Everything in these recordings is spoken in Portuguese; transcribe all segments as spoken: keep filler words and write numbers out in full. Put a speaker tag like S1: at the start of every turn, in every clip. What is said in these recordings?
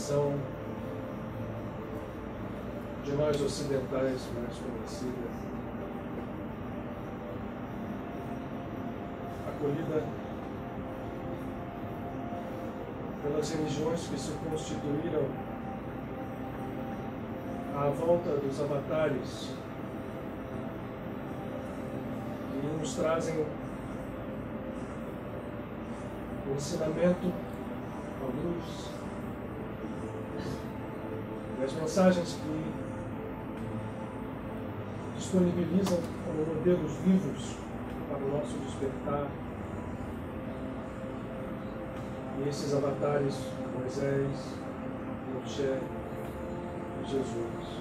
S1: tradição de nós ocidentais mais conhecida, acolhida pelas religiões que se constituíram à volta dos avatares, que nos trazem o ensinamento, a luz, e as mensagens que disponibilizam como modelos vivos para o nosso despertar. E esses avatares, Moisés, Moshe e Jesus.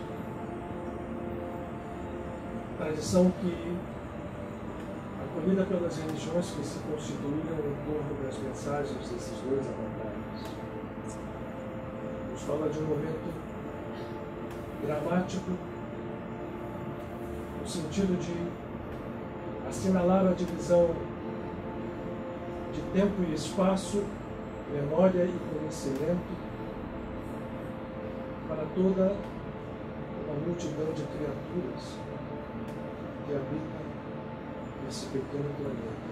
S1: Tradição que, acolhida pelas religiões que se constituíram em torno das mensagens desses dois avatares, nos fala de um momento dramático, no sentido de assinalar a divisão de tempo e espaço, memória e conhecimento para toda uma multidão de criaturas que habitam esse pequeno planeta.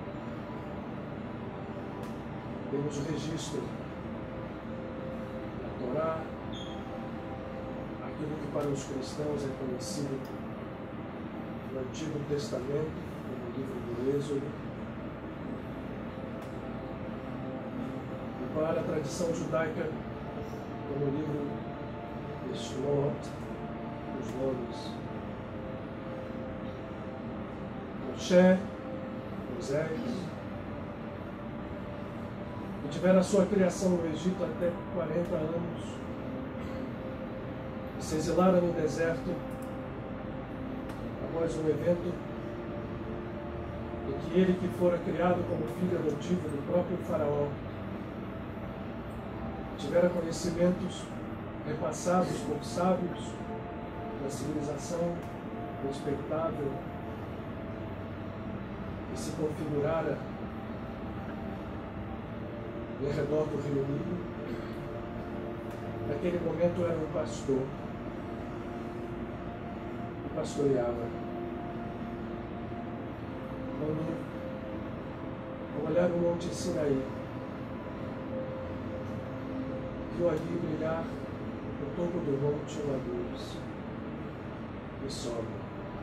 S1: Temos o registro da Torá, aquilo que para os cristãos é conhecido no Antigo Testamento, no livro do Êxodo, e para a tradição judaica, como o livro de Shemot, os nomes Moshe, Moisés, que tiveram a sua criação no Egito até quarenta anos, e se exilaram no deserto após um evento em que ele, que fora criado como filho adotivo do próprio faraó, tivera conhecimentos repassados por sábios da civilização respeitável que se configurara em redor do rio Nilo. Naquele momento era um pastor que pastoreava. Quando, ao olhar o Monte Sinaí, viu ali brilhar no topo do monte uma luz e sobe.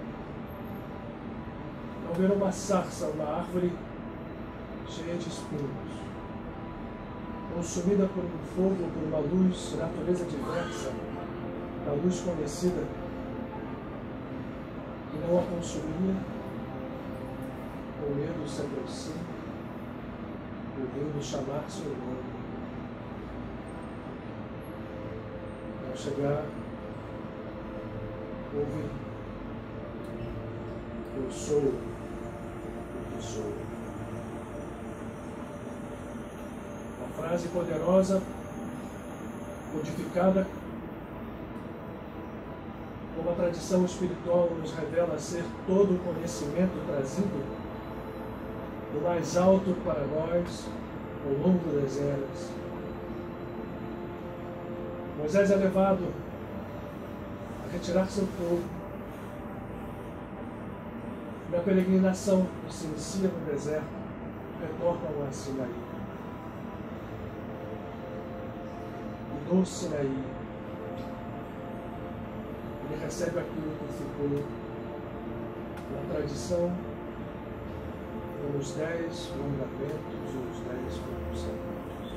S1: Ao ver uma sarça, uma árvore cheia de espinhos, consumida por um fogo, por uma luz de natureza diversa da luz conhecida, que não a consumia, com medo se aproxima, ouvindo chamar seu nome. Ao chegar, ouve: eu sou o que sou. Uma frase poderosa, codificada, como a tradição espiritual nos revela ser todo o conhecimento trazido do mais alto para nós ao longo das eras. Moisés é levado a retirar seu povo. Na peregrinação que se inicia no deserto, retornam a Sinaí. E no Sinaí, ele recebe aquilo que ficou na tradição como os dez mandamentos ou os dez mandamentos.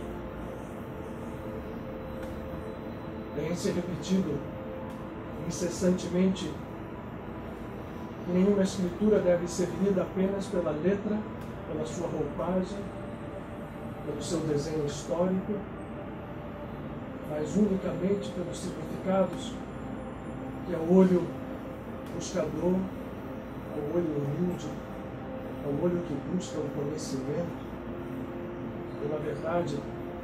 S1: Tem se repetido incessantemente que nenhuma escritura deve ser lida apenas pela letra, pela sua roupagem, pelo seu desenho histórico, mas unicamente pelos significados que ao olho buscador, ao olho humilde, ao olho que busca o conhecimento, e na verdade,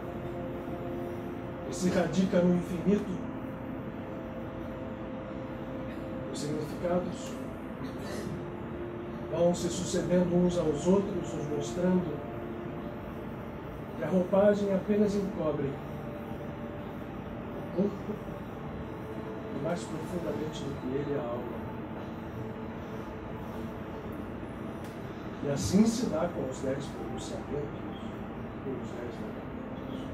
S1: que se radica no infinito, os significados vão se sucedendo uns aos outros, nos mostrando que a roupagem apenas encobre corpo e mais profundamente do que ele, a alma. E assim se dá com os dez pronunciamentos, com os dez mandamentos.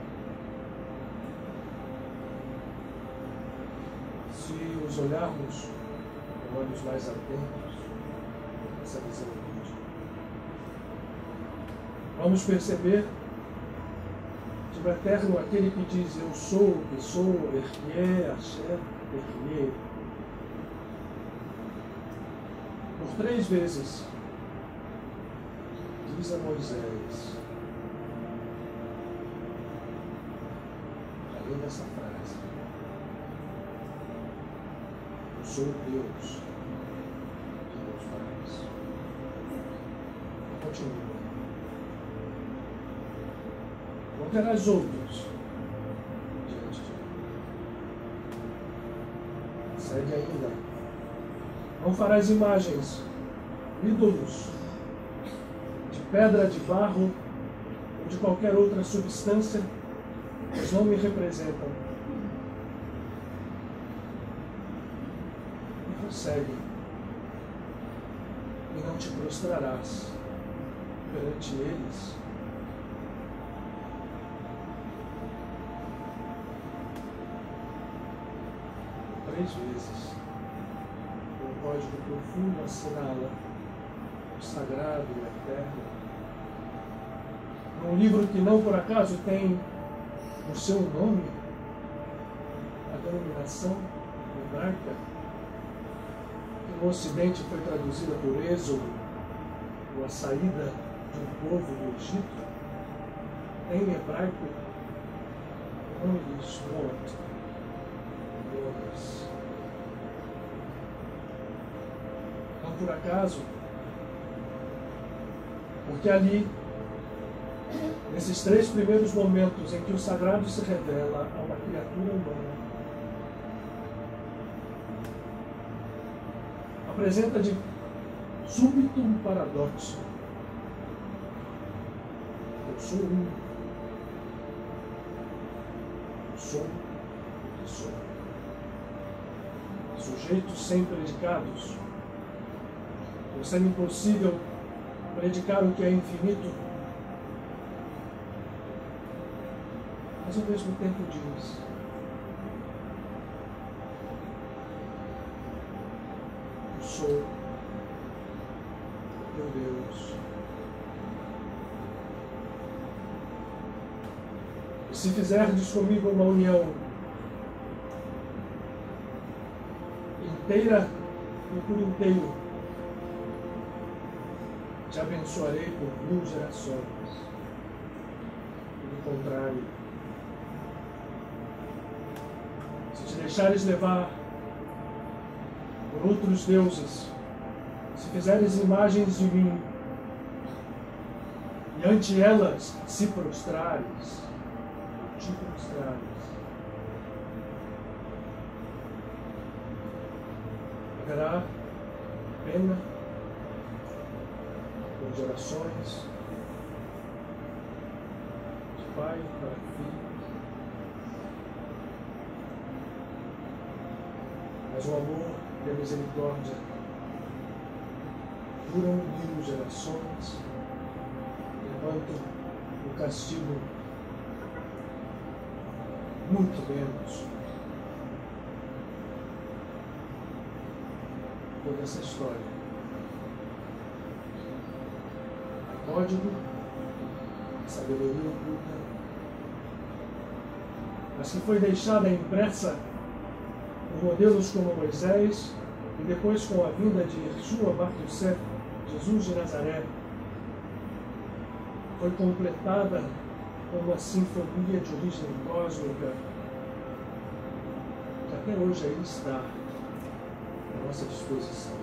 S1: Se os olharmos com olhos mais atentos, essa visão vídeo, vamos perceber que o Eterno, aquele que diz eu sou o que sou, Erquié, Hashem, Erquié, por três vezes diz a Moisés, além dessa frase, eu sou Deus de meus pais. Continua. Não terás outros diante de mim. Segue ainda. Não farás imagens, ídolos, de pedra, de barro ou de qualquer outra substância, pois não me representam. E prossegue. E não te prostrarás perante eles. Três vezes. Um código profundo assinala o sagrado e o eterno. Um livro que não por acaso tem o seu nome, a denominação hebraica, que no Ocidente foi traduzida por Êxodo, ou a saída de um povo do Egito, em hebraico o nome de Shmot, Nomes. Não por acaso, porque ali, nesses três primeiros momentos em que o sagrado se revela a uma criatura humana, apresenta de súbito um paradoxo. Eu sou um. Eu sou o que sou. Sujeitos sem predicados. Por ser impossível predicar o que é infinito, mas ao mesmo tempo diz: eu sou meu Deus. E se fizerdes comigo uma união inteira e por inteiro, te abençoarei por mil gerações. Pelo contrário, se te deixares levar por outros deuses, se fizeres imagens de mim, e ante elas se prostrares, te prostrares, haverá pena por gerações, de pai para filho, mas o amor e a misericórdia duram mil gerações, enquanto o castigo muito menos. Toda essa história é código, sabedoria oculta, mas que foi deixada impressa por modelos como Moisés e depois com a vinda de Yeshua Bar Yosef, Jesus de Nazaré, foi completada com uma sinfonia de origem cósmica que até hoje aí está à nossa disposição,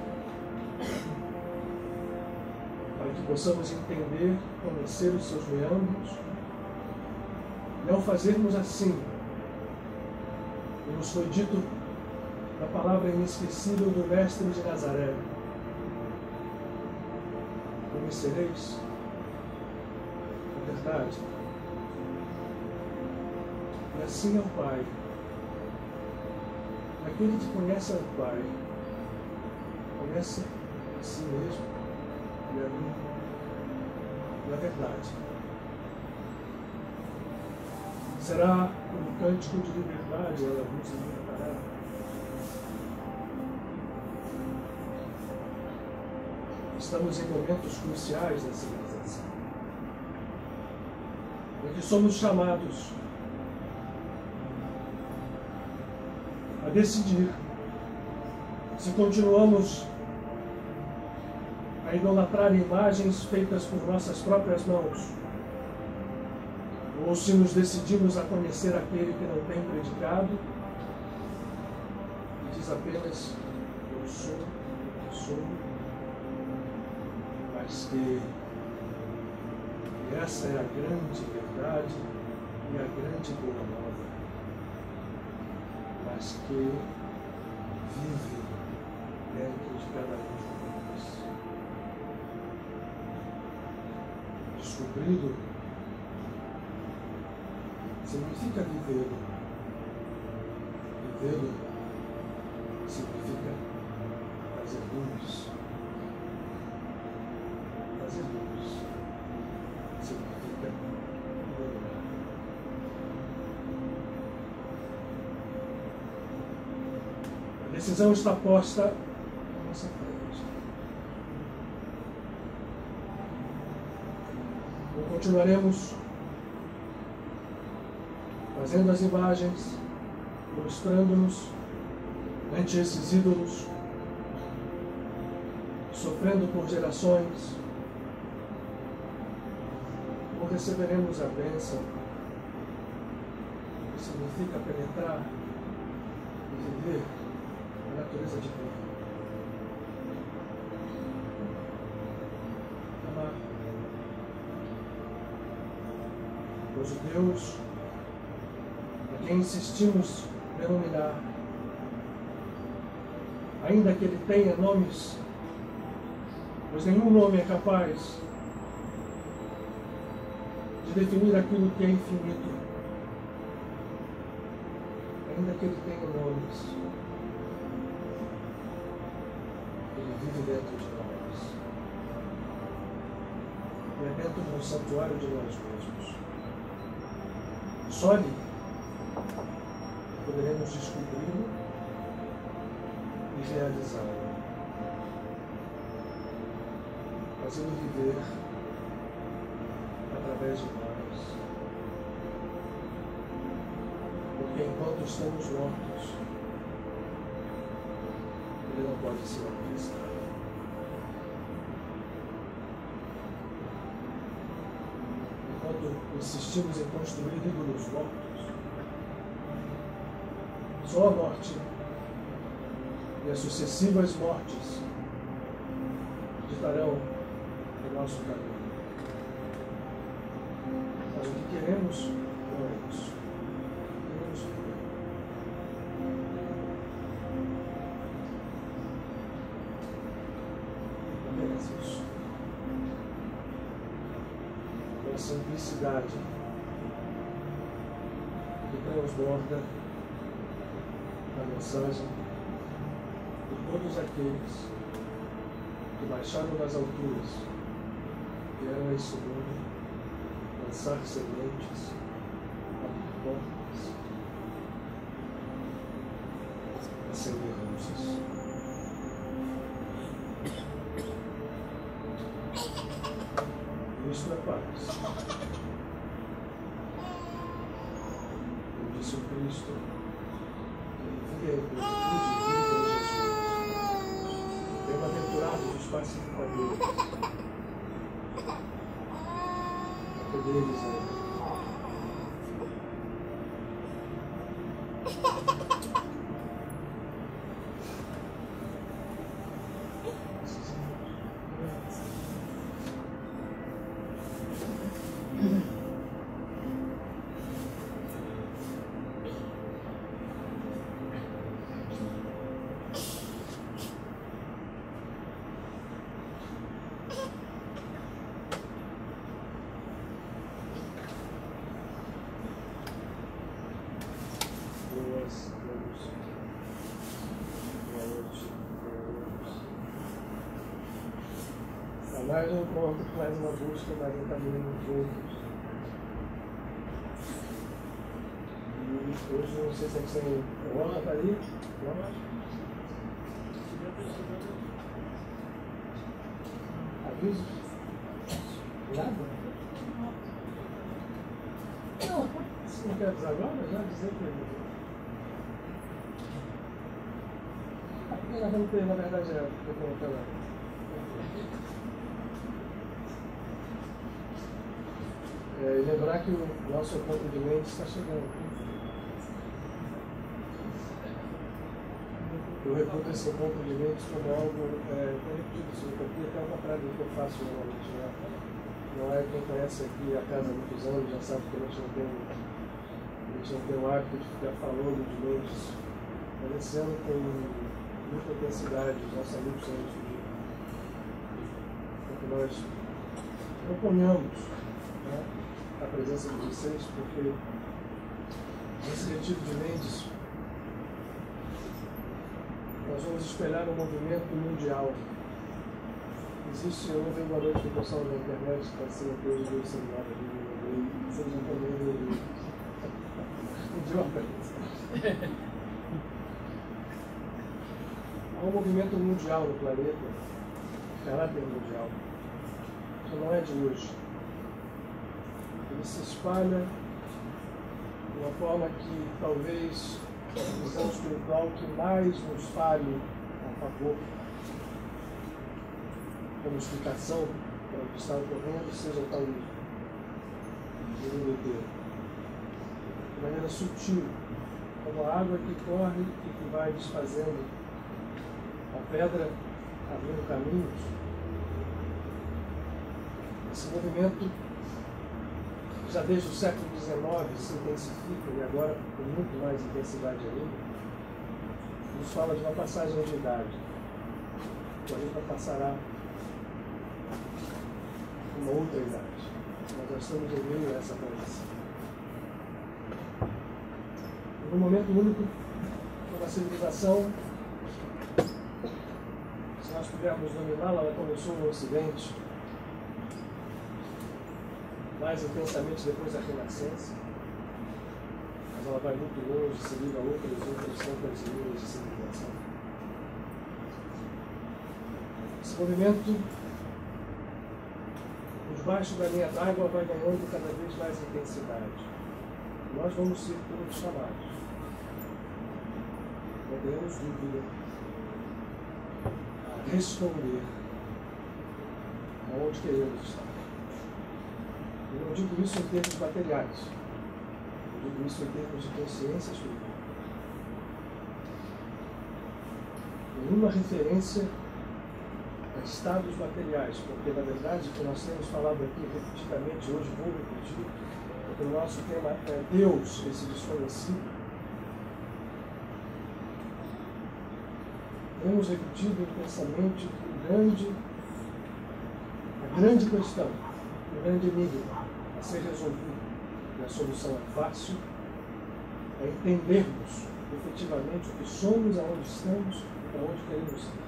S1: para que possamos entender, conhecer os seus meandros, e ao fazermos assim, nos foi dito na palavra inesquecível do Mestre de Nazaré: conhecereis a verdade, e assim ao Pai aquele que conhece ao Pai, conhece a si mesmo e a mim, e a verdade. Será um cântico de liberdade, ela nos libertará. Estamos em momentos cruciais da civilização, em que somos chamados a decidir se continuamos a idolatrar imagens feitas por nossas próprias mãos, ou se nos decidimos a conhecer aquele que não tem predicado e diz apenas: eu sou o que sou, mas que essa é a grande verdade e a grande boa nova, mas que vive dentro de cada um de nós. Descobrido significa vivê-lo. Vivê-lo significa fazer luz. Fazer luz significa iluminar. A decisão está posta à nossa frente. Ou continuaremos fazendo as imagens, prostrando-nos ante esses ídolos, sofrendo por gerações, ou receberemos a bênção, que significa penetrar e viver a natureza divina. Amar. Pois o Deus a quem insistimos denominar, ainda que ele tenha nomes, pois nenhum nome é capaz de definir aquilo que é infinito, ainda que ele tenha nomes, ele vive dentro de nós, e é dentro do santuário de nós mesmos. Só ali poderemos descobri-lo e realizá-lo, fazê-lo viver através de nós, porque enquanto estamos mortos, ele não pode se manifestar. Enquanto insistimos em construir ídolos mortos, só a morte e as sucessivas mortes ditarão o nosso caminho. Mas o que queremos não é isso. Queremos viver. Apenas isso. Com a simplicidade que transborda a mensagem de todos aqueles que baixaram das alturas, vieram a esse mundo lançar sementes, abrir portas, acender luzes. Isto é paz. Eu disse o Cristo. E a plenitude viva em Jesus. Bem-aventurados os pacificadores. Porque deles é. mais um encontro, mais uma busca, mais um caminho juntos. E hoje não sei se a gente tem honra para ir. Aviso? Nada? Não, se não quer avisar agora, já dizer que. Porque nós vamos ter, na verdade, é o que eu falei. É, lembrar que o nosso encontro de mentes está chegando. Eu reputo esse encontro de mentes como algo, é, eu repito isso, porque é o contrário do que eu faço normalmente. Né? Não é quem conhece aqui a casa há muitos anos, já sabe que a gente não tem, a gente não tem o hábito de ficar falando de mentes. Mas esse ano com muita intensidade, os nossos amigos estão nos pedindo. Para que nós proponhamos, né, a presença de vocês, porque nesse retiro de mentes nós vamos espelhar um movimento mundial. Existe, eu não vi uma noite do pessoal na internet que está sendo que hoje veio celular ali, vocês não estão vendo idiota. Há um movimento mundial no planeta, caráter mundial. Isso não é de hoje. Ele se espalha de uma forma que talvez a visão espiritual que mais nos fale a favor, como explicação para o que está ocorrendo, seja o taoísmo, do mundo inteiro. De maneira sutil, como a água que corre e que vai desfazendo a pedra, abrindo caminhos. Esse movimento, já desde o século dezenove, se intensifica, e agora com muito mais intensidade ainda, nos fala de uma passagem de idade. O planeta passará uma outra idade. Nós já estamos em meio a essa transição. Num momento único, uma civilização, se nós pudermos dominá-la, ela começou no Ocidente, mais intensamente depois da Renascença, mas ela vai muito longe, se liga a outras, outras tantas linhas de civilização. Esse movimento, por debaixo da linha d'água, vai ganhando cada vez mais intensidade. Nós vamos ser todos chamados. Não teremos dúvida a responder aonde queremos estar. Eu não digo isso em termos materiais, eu digo isso em termos de consciência espiritual. Nenhuma referência a estados materiais, porque na verdade o que nós temos falado aqui repetidamente, hoje vou repetir, porque o nosso tema é Deus, esse desconhecido. Temos repetido intensamente o grande, a grande questão, o grande enigma a ser resolvido, e a solução é fácil, é entendermos efetivamente o que somos, aonde estamos e para onde queremos ir.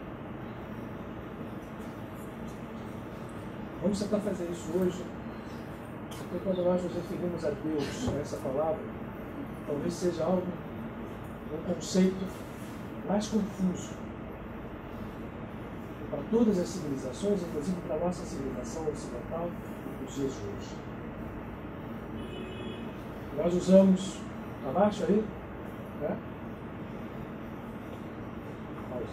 S1: Vamos tentar fazer isso hoje, porque quando nós nos referimos a Deus, a essa palavra, talvez seja algo, um conceito mais confuso para todas as civilizações, inclusive para a nossa civilização ocidental, nos dias de hoje. Nós usamos, abaixo aí, né? Pausa.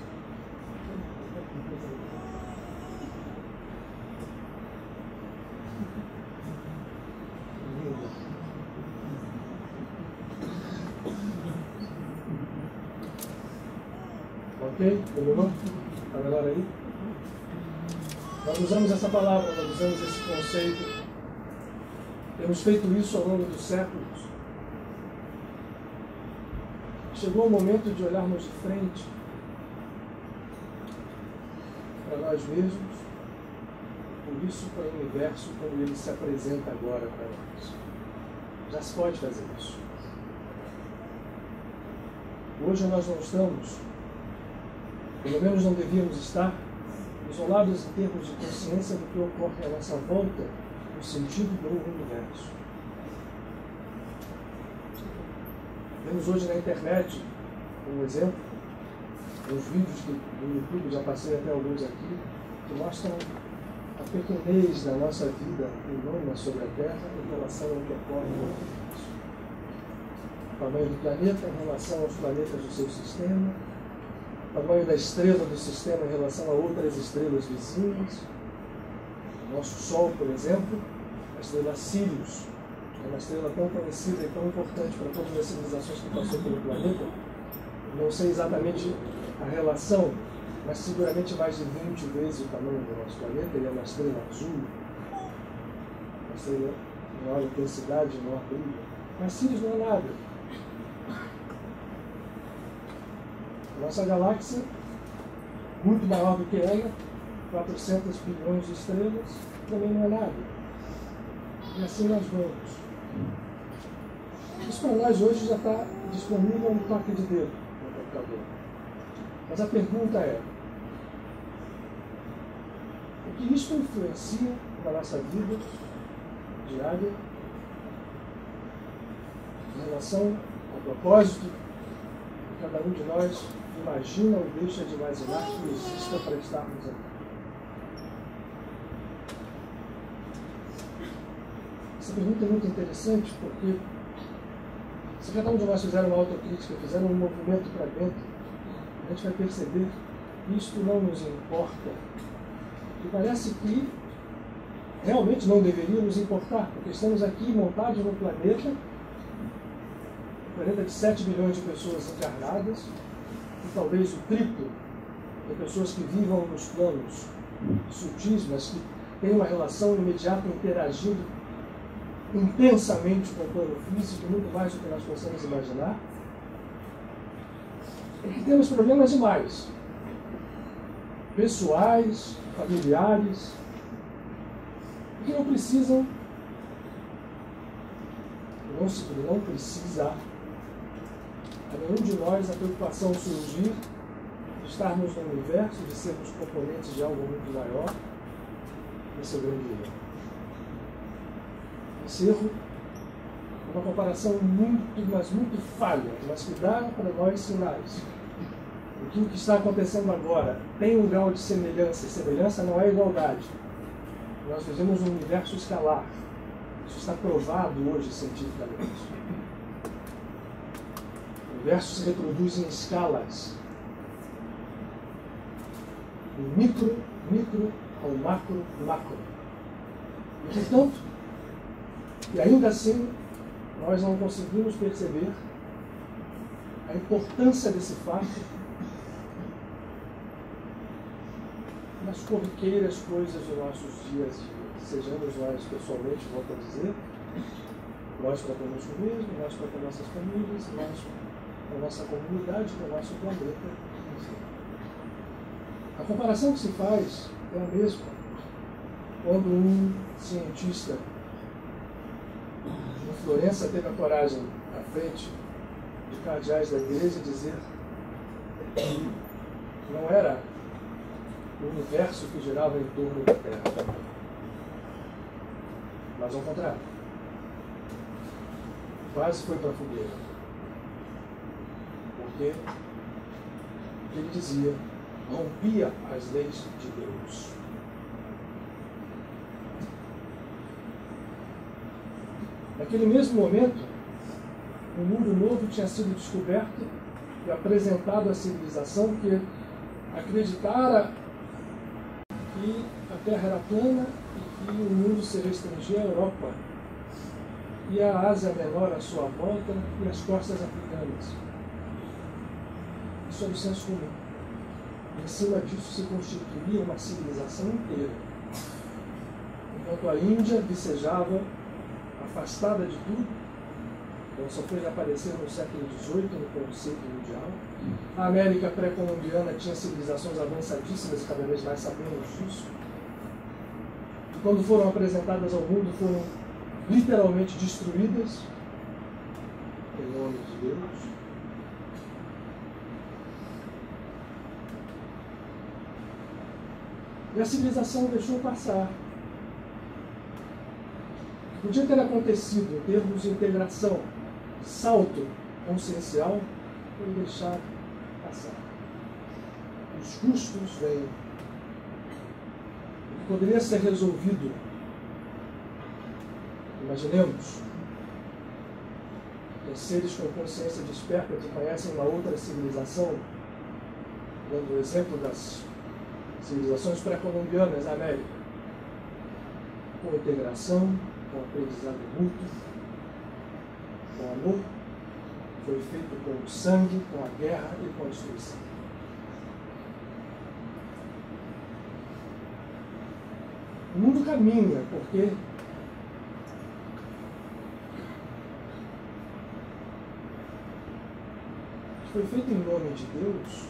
S1: Ok? Melhorou? Está melhor aí? Nós usamos essa palavra, nós usamos esse conceito. Temos feito isso ao longo dos séculos. Chegou o momento de olharmos de frente para nós mesmos, por isso para o universo, como ele se apresenta agora para nós. Já se pode fazer isso. Hoje nós não estamos, pelo menos não devíamos estar, isolados em termos de consciência do que ocorre à nossa volta, no sentido do universo. Temos hoje na internet, um exemplo, uns vídeos que no YouTube, já passei até alguns aqui, que mostram a pequenez da nossa vida humana sobre a Terra em relação ao que ocorre no universo. O tamanho do planeta em relação aos planetas do seu sistema, o tamanho da estrela do sistema em relação a outras estrelas vizinhas. O nosso Sol, por exemplo, a estrela Sirius, é uma estrela tão conhecida e tão importante para todas as civilizações que passou pelo planeta. Não sei exatamente a relação, mas seguramente mais de vinte vezes o tamanho do nosso planeta. Ele é uma estrela azul, uma estrela de maior intensidade, maior brilho. Mas Sirius não é nada. Nossa galáxia, muito maior do que ela, quatrocentos bilhões de estrelas, também não é nada. E assim nós vamos. Isso para nós hoje já está disponível no toque de dedo no computador. Mas a pergunta é: o que isso influencia na nossa vida diária em relação ao propósito que cada um de nós imagina ou deixa de imaginar que exista para estarmos aqui? Essa pergunta é muito interessante porque, se cada um de nós fizer uma autocrítica, fizer um movimento para dentro, a gente vai perceber que isto não nos importa. E parece que realmente não deveria nos importar, porque estamos aqui montados num planeta, um planeta de sete bilhões de pessoas encarnadas, e talvez o triplo de pessoas que vivam nos planos sutis, mas que têm uma relação imediata, interagindo intensamente com o plano físico, muito mais do que nós possamos imaginar. E que temos problemas demais, pessoais, familiares, que não precisam, não, se, não precisa a nenhum de nós a preocupação surgir de estarmos no universo, de sermos componentes de algo muito maior. Esse é o grande erro. Esse erro é uma comparação muito, mas muito falha, mas que dá para nós sinais. O que, o que está acontecendo agora tem um grau de semelhança, e semelhança não é igualdade. Nós vivemos um universo escalar. Isso está provado hoje cientificamente. O universo se reproduz em escalas. Do micro, micro, ao macro, macro. E, portanto, e ainda assim, nós não conseguimos perceber a importância desse fato nas corriqueiras coisas dos nossos dias a dia. Sejamos nós pessoalmente, volto a dizer, nós para conosco mesmo, nós para com nossas famílias, nós para a nossa comunidade, para o nosso planeta. A comparação que se faz é a mesma quando um cientista em Florença teve a coragem, à frente de cardeais da igreja, dizer que não era o universo que girava em torno da Terra, mas ao contrário. Quase foi para a fogueira. Porque o que ele dizia rompia as leis de Deus. Naquele mesmo momento, um mundo novo tinha sido descoberto e apresentado à civilização que acreditara que a Terra era plana e que o mundo se restringia à Europa e a Ásia Menor à sua volta e as costas africanas. Isso é do senso comum. Em cima disso se constituía uma civilização inteira. Enquanto a Índia vicejava, afastada de tudo, ela só foi aparecer no século dezoito, no conceito mundial. A América pré-colombiana tinha civilizações avançadíssimas e cada vez mais sabemos disso. E quando foram apresentadas ao mundo, foram literalmente destruídas em nome de Deus. E a civilização deixou passar. O que podia ter acontecido em termos de integração, salto consciencial, foi deixado passar. Os custos vêm. O que poderia ser resolvido, imaginemos, que seres com consciência desperta que conhecem uma outra civilização, dando o exemplo das civilizações pré-colombianas da América, com integração, com aprendizado mútuo, com amor, foi feito com o sangue, com a guerra e com a destruição. O mundo caminha porque foi feito em nome de Deus,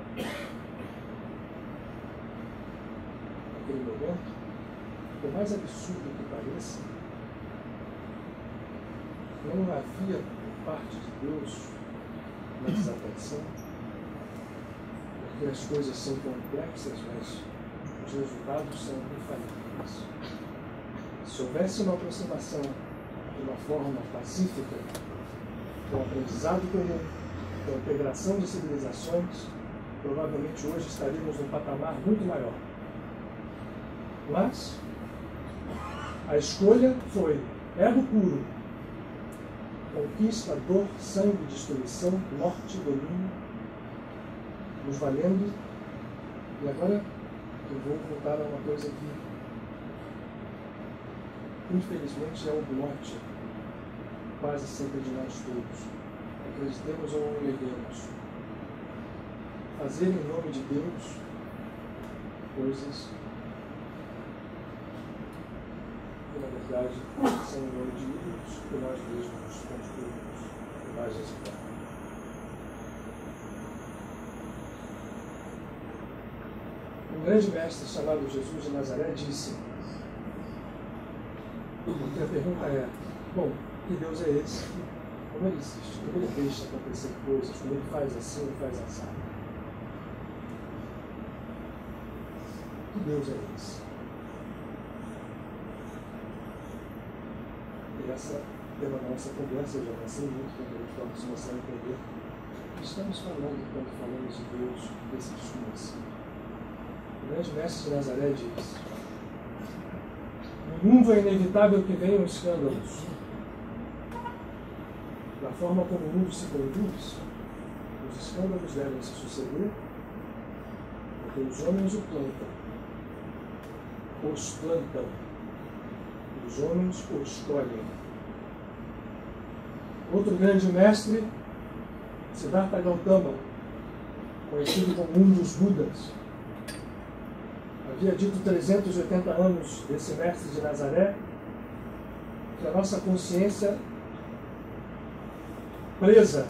S1: naquele momento, por mais absurdo que pareça, não havia por parte de Deus uma desatenção, porque as coisas são complexas, mas os resultados são infalíveis. Se houvesse uma aproximação de uma forma pacífica, com aprendizado comum, com a integração de civilizações, provavelmente hoje estaríamos num patamar muito maior. Mas a escolha foi ego puro, conquista, dor, sangue, destruição, morte, domínio, nos valendo. E agora eu vou voltar a uma coisa que, infelizmente, é o norte quase sempre de nós todos. Acreditemos ou não neguemos. Fazer em nome de Deus coisas que, na verdade, são em nome de ídolos que nós mesmos construímos, imagens e formas. Um grande mestre chamado Jesus de Nazaré disse, porque a pergunta é, bom, que Deus é esse? Como ele existe? Como ele deixa acontecer coisas? Como ele faz assim e faz assado? Que Deus é esse? E essa, pela nossa conversa, eu já passei muito quando a gente vai nos mostrar a entender o que estamos falando quando falamos de Deus desse discurso. O grande mestre de Nazaré diz: no mundo é inevitável que venham escândalos. Da forma como o mundo se conduz, os escândalos devem se suceder, porque os homens o plantam, os plantam, os homens o escolhem. Outro grande mestre, Siddhartha Gautama, conhecido como um dos Budas, havia dito trezentos e oitenta anos desse mestre de Nazaré, que a nossa consciência presa,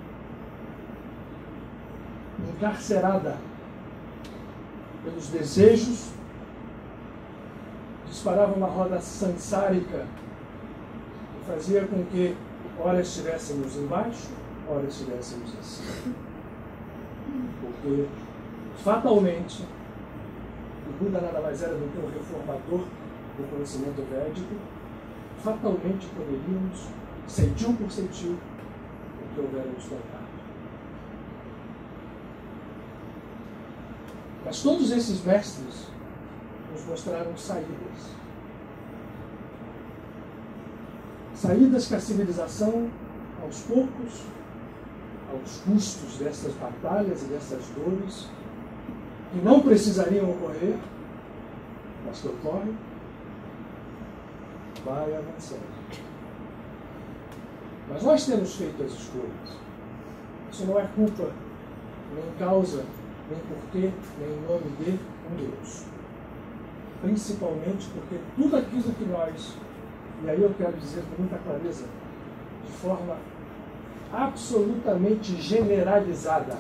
S1: encarcerada pelos desejos, disparava uma roda sansárica que fazia com que ora estivéssemos embaixo, ora estivéssemos acima. Porque, fatalmente, o Buda nada mais era do que um reformador do conhecimento védico, fatalmente poderíamos, ceitil por ceitil, que houvermos contado. Mas todos esses mestres nos mostraram saídas. Saídas que a civilização, aos poucos, aos custos dessas batalhas e dessas dores, que não precisariam ocorrer, mas que ocorrem, vai avançando. Mas nós temos feito as escolhas. Isso não é culpa, nem causa, nem porquê, nem em nome de um Deus. Principalmente porque tudo aquilo que nós, e aí eu quero dizer com muita clareza, de forma absolutamente generalizada,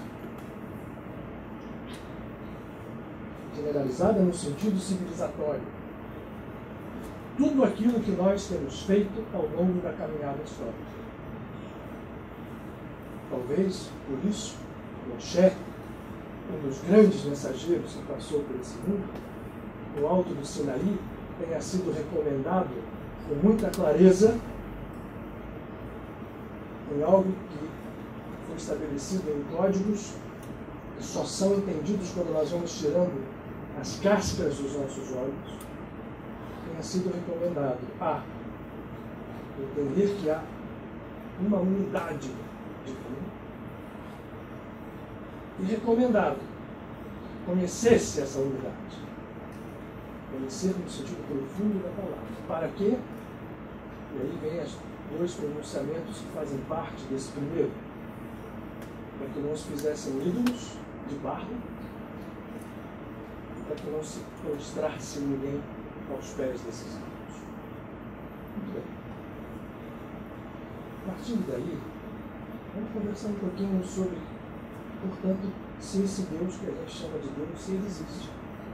S1: generalizada no sentido civilizatório, tudo aquilo que nós temos feito ao longo da caminhada histórica. Talvez, por isso, Moshe, um dos grandes mensageiros que passou por esse mundo, no alto do Sinaí tenha sido recomendado com muita clareza em algo que foi estabelecido em códigos que só são entendidos quando nós vamos tirando as cascas dos nossos olhos, tenha sido recomendado a entender que há uma unidade divina e recomendado conhecesse essa unidade. Conhecer no sentido profundo da palavra. Para quê? E aí vem os dois pronunciamentos que fazem parte desse primeiro. Para que não se fizessem ídolos de barro, para que não se prostrasse ninguém aos pés desses ídolos. Muito bem. Partindo daí, vamos conversar um pouquinho sobre, portanto, se esse Deus que a gente chama de Deus, se ele existe.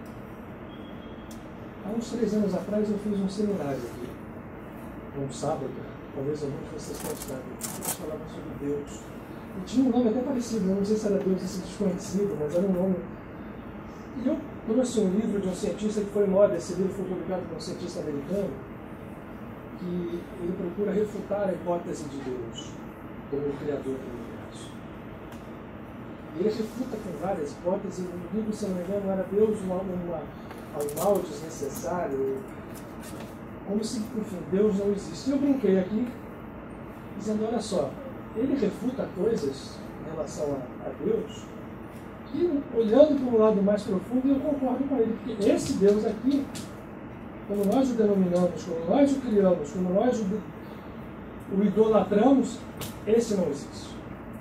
S1: Há uns três anos atrás eu fiz um seminário aqui, um sábado, talvez alguns de vocês conhecem, nós falávamos sobre Deus. E tinha um nome até parecido, eu não sei se era Deus esse desconhecido, mas era um nome. E eu trouxe um livro de um cientista que foi moda, esse livro foi publicado por um cientista americano, que ele procura refutar a hipótese de Deus como o criador do universo. E ele refuta com várias hipóteses, o livro, se não me engano, era Deus uma, uma, um mal desnecessário, como se, enfim, Deus não existe. E eu brinquei aqui, dizendo, olha só, ele refuta coisas em relação a, a Deus, que, olhando para um lado mais profundo, eu concordo com ele, porque esse Deus aqui, como nós o denominamos, como nós o criamos, como nós o, o idolatramos, esse não existe.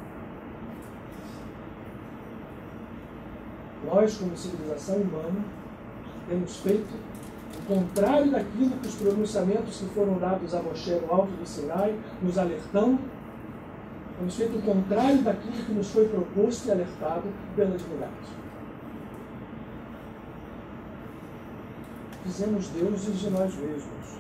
S1: Nós, como civilização humana, temos feito o contrário daquilo que os pronunciamentos que foram dados a Moshe no alto do Sinai nos alertando. Temos feito o contrário daquilo que nos foi proposto e alertado pela divindade. Fizemos deuses de nós mesmos.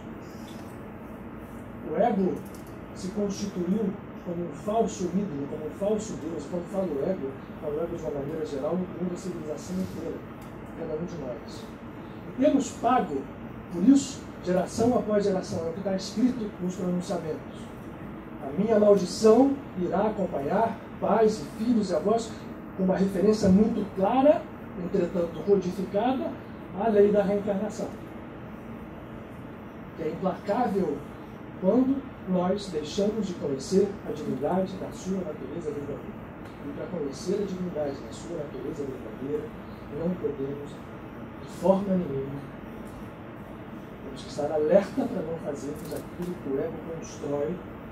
S1: O ego se constituiu como um falso ídolo, como um falso Deus. Quando falo ego, falo ego de uma maneira geral, incluindo a civilização inteira, cada um de nós. E temos pago por isso, geração após geração, é o que está escrito nos pronunciamentos. A minha maldição irá acompanhar pais e filhos e avós, com uma referência muito clara, entretanto codificada, à lei da reencarnação, que é implacável quando nós deixamos de conhecer a divindade da sua natureza verdadeira. E para conhecer a divindade da sua natureza verdadeira, não podemos, de forma nenhuma, temos que estar alerta para não fazermos aquilo que o ego constrói,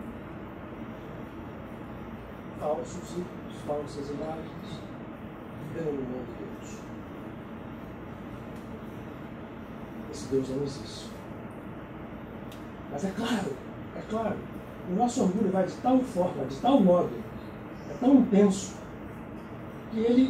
S1: falsos ídolos, falsas imagens, denominando Deus. Esse Deus não existe. Mas é claro, é claro, o nosso orgulho vai de tal forma, de tal modo, é tão intenso, que ele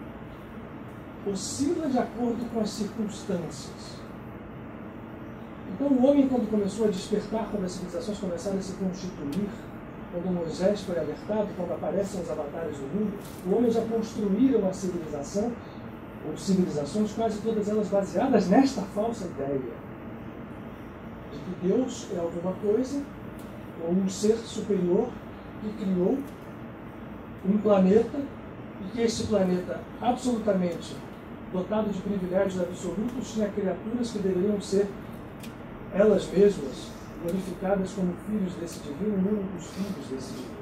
S1: oscila de acordo com as circunstâncias. Então o homem, quando começou a despertar, quando as civilizações começaram a se constituir, quando Moisés foi alertado, quando aparecem os avatares do mundo, o homem já construíra uma civilização, ou civilizações, quase todas elas baseadas nesta falsa ideia de que Deus é alguma coisa, ou um ser superior que criou um planeta, e que esse planeta, absolutamente dotado de privilégios absolutos, tinha criaturas que deveriam ser elas mesmas glorificadas como filhos desse divino, únicos filhos desse divino.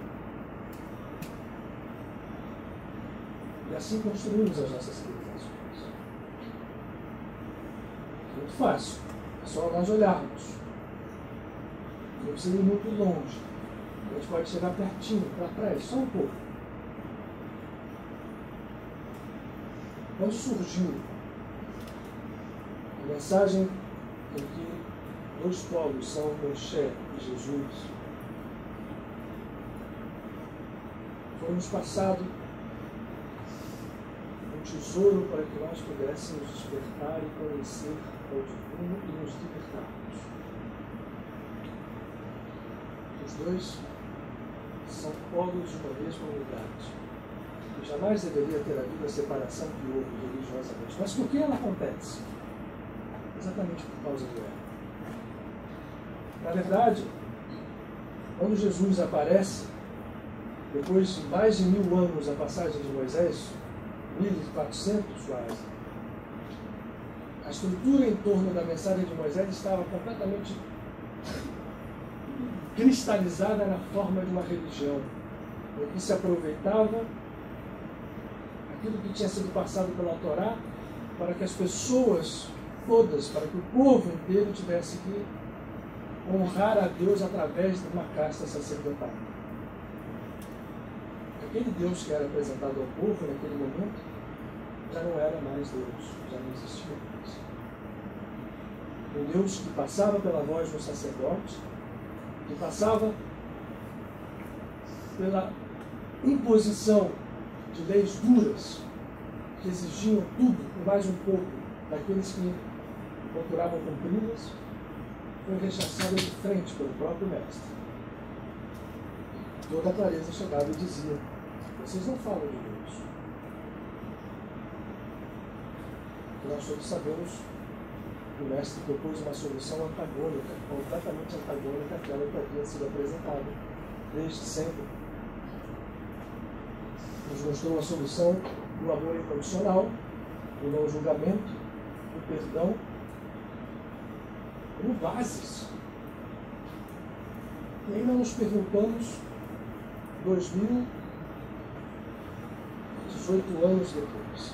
S1: E assim construímos as nossas civilizações. Muito fácil. É só nós olharmos. Não precisa ir muito longe. A gente pode chegar pertinho, para trás, só um pouco. Quando surgiu a mensagem em que dois povos são Moshe e Jesus, foi-nos passado um tesouro para que nós pudéssemos despertar e conhecer ao divino e nos libertarmos. Os dois são polos de uma mesma unidade, que jamais deveria ter havido a separação que houve religiosamente. Mas por que ela acontece? exatamente por causa do ego. Na verdade, quando Jesus aparece, depois de mais de mil anos a passagem de Moisés, mil e quatrocentos quase, a estrutura em torno da mensagem de Moisés estava completamente cristalizada na forma de uma religião, em que se aproveitava aquilo que tinha sido passado pela Torá para que as pessoas todas, para que o povo inteiro tivesse que honrar a Deus através de uma casta sacerdotal. Aquele Deus que era apresentado ao povo naquele momento já não era mais Deus, já não existia mais. Um Deus que passava pela voz do sacerdote, que passava pela imposição de leis duras, que exigiam tudo e mais um pouco daqueles que procuravam cumpri-las, foi rechaçado de frente pelo próprio mestre. Toda a clareza chegava e dizia: vocês não falam de Deus. Nós todos sabemos que o mestre propôs uma solução antagônica, completamente antagônica àquela que havia sido apresentada desde sempre. Nos mostrou a solução do amor incondicional, do não julgamento, do perdão, como bases. E ainda nos perguntamos, dois mil e dezoito anos depois,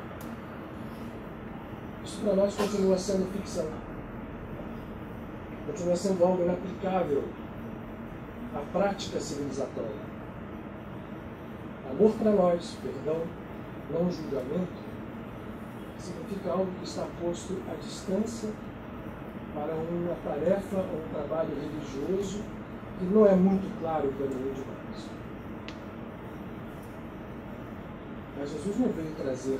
S1: isso para nós continua sendo ficção, continua sendo algo inaplicável à prática civilizatória. Amor para nós, perdão, não julgamento, significa algo que está posto à distância para uma tarefa ou um trabalho religioso que não é muito claro para nenhum de nós. Mas Jesus não veio trazer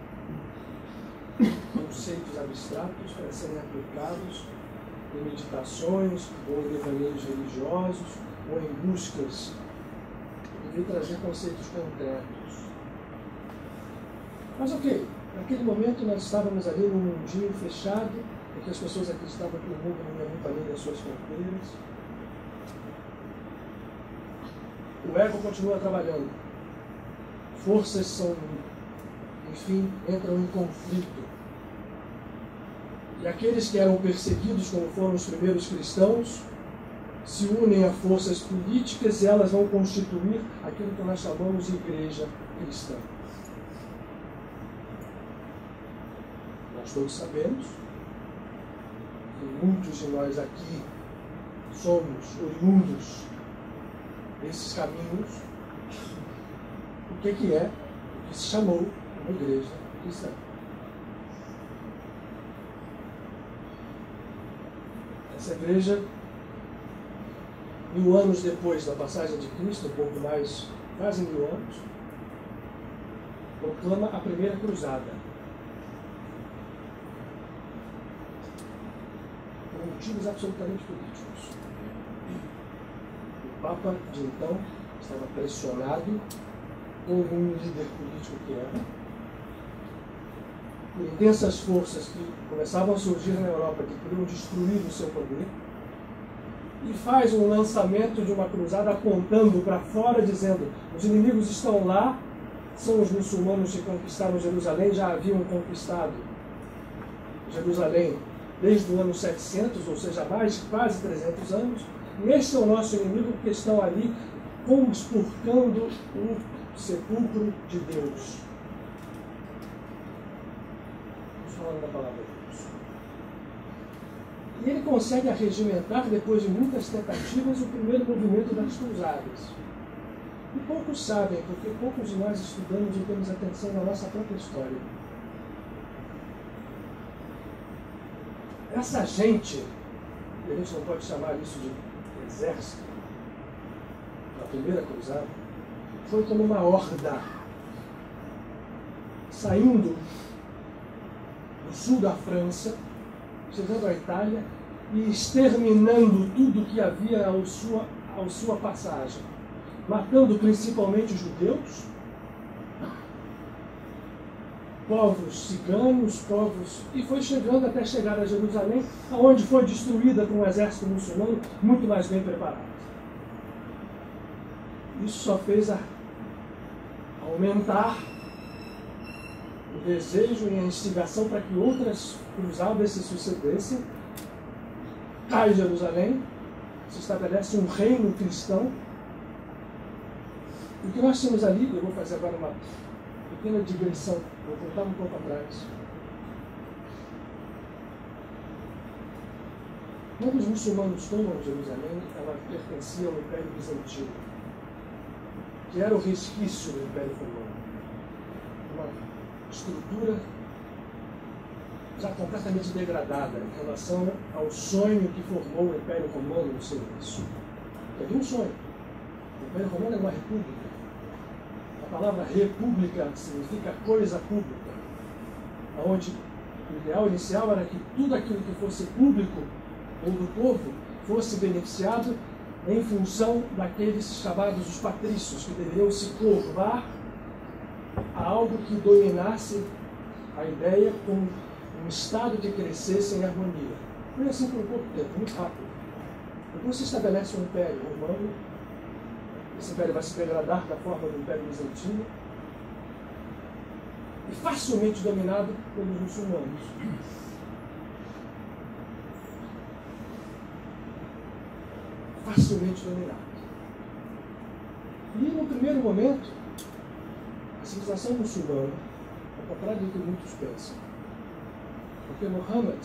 S1: conceitos abstratos para serem aplicados em meditações ou em devaneios religiosos ou em buscas. Ele veio trazer conceitos concretos. Mas ok, naquele momento nós estávamos ali num mundinho fechado, porque as pessoas acreditavam que o mundo não ia muito além das suas fronteiras. O ego continua trabalhando. Forças são, enfim, entram em conflito. E aqueles que eram perseguidos, como foram os primeiros cristãos, se unem a forças políticas e elas vão constituir aquilo que nós chamamos de igreja cristã. Nós todos sabemos que muitos de nós aqui somos oriundos desses caminhos. O que, que é o que se chamou uma igreja cristã? Essa igreja, mil anos depois da passagem de Cristo, um pouco mais, quase mil anos, proclama a primeira cruzada. Por motivos absolutamente políticos. O Papa de então estava pressionado por um líder político que era, por intensas forças que começavam a surgir na Europa, que queriam destruir o seu poder, e faz um lançamento de uma cruzada apontando para fora, dizendo: os inimigos estão lá, são os muçulmanos que conquistaram Jerusalém, já haviam conquistado Jerusalém desde o ano setecentos, ou seja, mais de quase trezentos anos, e este é o nosso inimigo, porque estão ali conspurcando o sepulcro de Deus. Estamos falando da palavra de Deus. E ele consegue arregimentar, depois de muitas tentativas, o primeiro movimento das cruzadas. E poucos sabem, porque poucos de nós estudamos e temos atenção na nossa própria história. Essa gente, e a gente não pode chamar isso de exército, na primeira cruzada, foi como uma horda, saindo do sul da França, chegando à Itália e exterminando tudo que havia ao sua, ao sua passagem, matando principalmente os judeus, povos ciganos, povos... E foi chegando até chegar a Jerusalém, onde foi destruída por um exército muçulmano muito mais bem preparado. Isso só fez a aumentar o desejo e a instigação para que outras cruzadas se sucedessem. Cai Jerusalém, se estabelece um reino cristão. O que nós temos ali, eu vou fazer agora uma pequena digressão, vou voltar um pouco atrás. Quando os muçulmanos tomam Jerusalém, ela pertencia ao Império Bizantino, que era o resquício do Império Romano. Uma estrutura já completamente degradada em relação ao sonho que formou o Império Romano no seu início. Havia um sonho. O Império Romano é uma república. A palavra república significa coisa pública, onde o ideal inicial era que tudo aquilo que fosse público ou do povo fosse beneficiado em função daqueles chamados os patrícios, que deveriam se curvar a algo que dominasse a ideia com um estado que crescesse em harmonia. Foi assim por um pouco tempo, muito rápido. Depois se estabelece um império romano. Esse império vai se degradar da forma do Império Bizantino e facilmente dominado pelos muçulmanos. Facilmente dominado. E no primeiro momento, a civilização muçulmana, ao contrário do que muitos pensam, porque Muhammad,